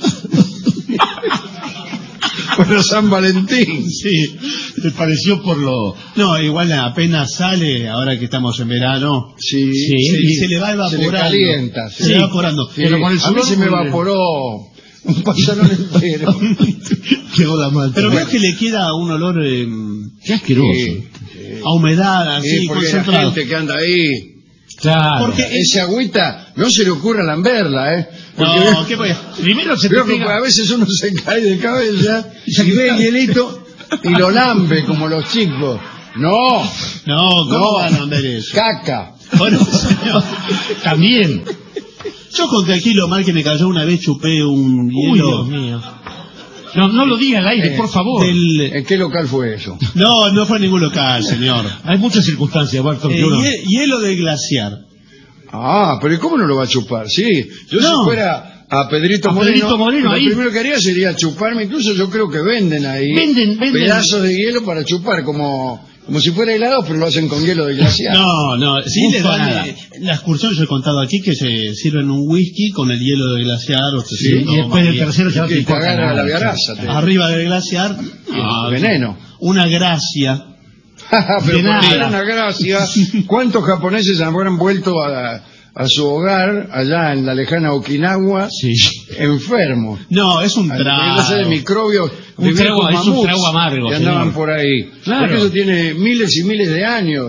Para San Valentín. Sí, te pareció por lo... no, igual apenas sale, ahora que estamos en verano, Sí, Sí. se, se le va se evaporando. le calienta. Se sí. le va evaporando. Sí, Pero con el a mí sudor se me muy bien. evaporó un pantalón entero. Quedó la manta. Pero veo que le queda un olor eh, Qué asqueroso. Sí, a humedad, así, sí, porque la concentrado. gente que anda ahí, Claro. Porque esa agüita, no se le ocurra lamberla, ¿eh? Porque No, veo- ¿qué voy a- Primero se te veo que pega... a veces uno se cae de cabeza y ve el hielito y lo lambe como los chicos. No, No, ¿cómo no, van a ver eso? caca. Bueno, señor, También. yo conté aquí lo mal que me cayó una vez, chupé un Uy, hielo Dios mío. No, no lo diga al aire, Eh, por favor. del... ¿En qué local fue eso? No, no fue en ningún local, señor. Hay muchas circunstancias, Barton, Eh, que uno... hie- hielo de glaciar. Ah, pero ¿y cómo no lo va a chupar? Sí, yo No. si fuera a Pedrito A Moreno, Pedrito Moreno, lo ahí. primero que haría sería chuparme, incluso yo creo que venden ahí Venden, venden. pedazos de hielo para chupar, como, como si fuera helado, pero lo hacen con hielo de glaciar. No, no, sí le dan Bufada. eh, la excursión, yo he contado aquí que se sirven un whisky con el hielo de glaciar, o Sí, se Y toma después del bien. tercero ya no te que importa cagar a nada. la viaraza. te- Arriba del glaciar, ah, veneno. una gracia. Pero De por nada. ser una gracia, ¿cuántos japoneses habrán vuelto a, a su hogar allá en la lejana Okinawa Sí. enfermos? No, es un Alimentándose de trago. microbios, Un de trago, viejos es un mamuts trago amargo, que andaban señor. por ahí. Claro. Porque eso tiene miles y miles de años.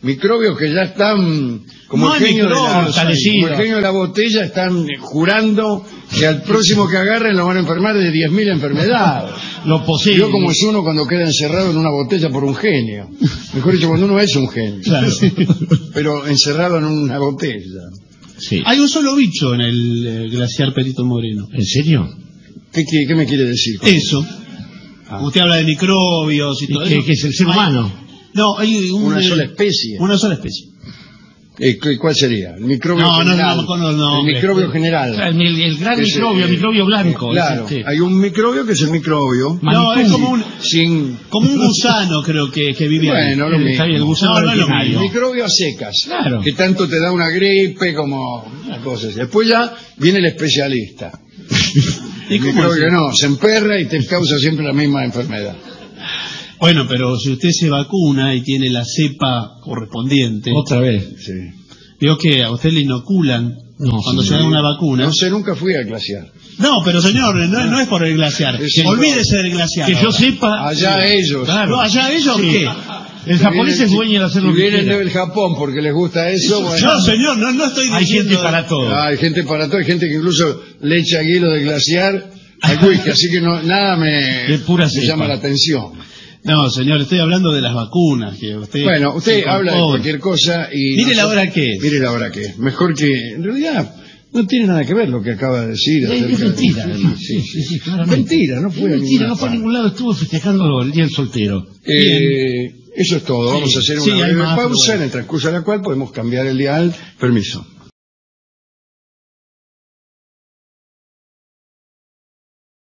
Microbios que ya están como, No el hay genio, de la, microbios, como Alecido. el genio de la botella, están jurando que al próximo que agarren lo van a enfermar de diez mil enfermedades. Lo posee. Yo como es uno cuando queda encerrado en una botella por un genio. Mejor dicho, cuando uno es un genio. Claro. Pero encerrado en una botella. Sí. Hay un solo bicho en el eh, glaciar Perito Moreno. ¿En serio? ¿Qué, qué, qué me quiere decir? Eso. Ah. Usted habla de microbios y ¿Y todo qué, eso. qué es el ser Hay- humano? No, hay un, Una eh, sola especie. Una sola especie. Eh, ¿cu- ¿Cuál sería? El microbio No, no, general. no, no, no, el hombre. microbio general. El, el- el gran Ese, microbio, eh, el microbio blanco. Claro, es este. hay un microbio que es el microbio. No, es como un, Sin... como un gusano, creo que, que vive ahí. Bueno, lo El- mismo. el gusano No, no es lo ordinario. mismo. Microbio a secas. Claro. Que tanto te da una gripe como una cosa así. Después ya viene el especialista. ¿Y El cómo microbio así? que no, se emperra y te causa siempre la misma enfermedad. Bueno, pero si usted se vacuna y tiene la cepa correspondiente, Otra vez. Sí. digo que a usted le inoculan No, cuando sí, se da sí. una vacuna. No sé, nunca fui a glaciar. No, pero señor, no, no es por el glaciar. Sí, Olvídese del glaciar. Que yo ahora. sepa. Allá ellos. Claro. No, allá ellos, Sí. ¿qué? El japonés es dueño de hacer lo Si que vienen quiera. del Japón porque les gusta eso, bueno. No, señor, no, no estoy Hay diciendo... gente para todo. Ah, hay gente para todo, hay gente que incluso le echa hielo de glaciar al whisky, así que no, nada me, De pura me cepa. llama la atención. No, señor, estoy hablando de las vacunas. Que usted Bueno, usted se habla de compone. cualquier cosa y... Mire la nosotros- hora que es. Mire la hora que es. Mejor que... En realidad, no tiene nada que ver lo que acaba de decir. Es, acerca es de- mentira. Sí, sí, sí. sí, claramente. Mentira, no fue a Es mentira, ninguna no fue a parte. ningún lado. Estuvo festejando el día del soltero. Eh, eso es todo. Vamos a hacer Sí, una hay breve más, pero pausa bueno. en el transcurso de la cual podemos cambiar el dial. Permiso.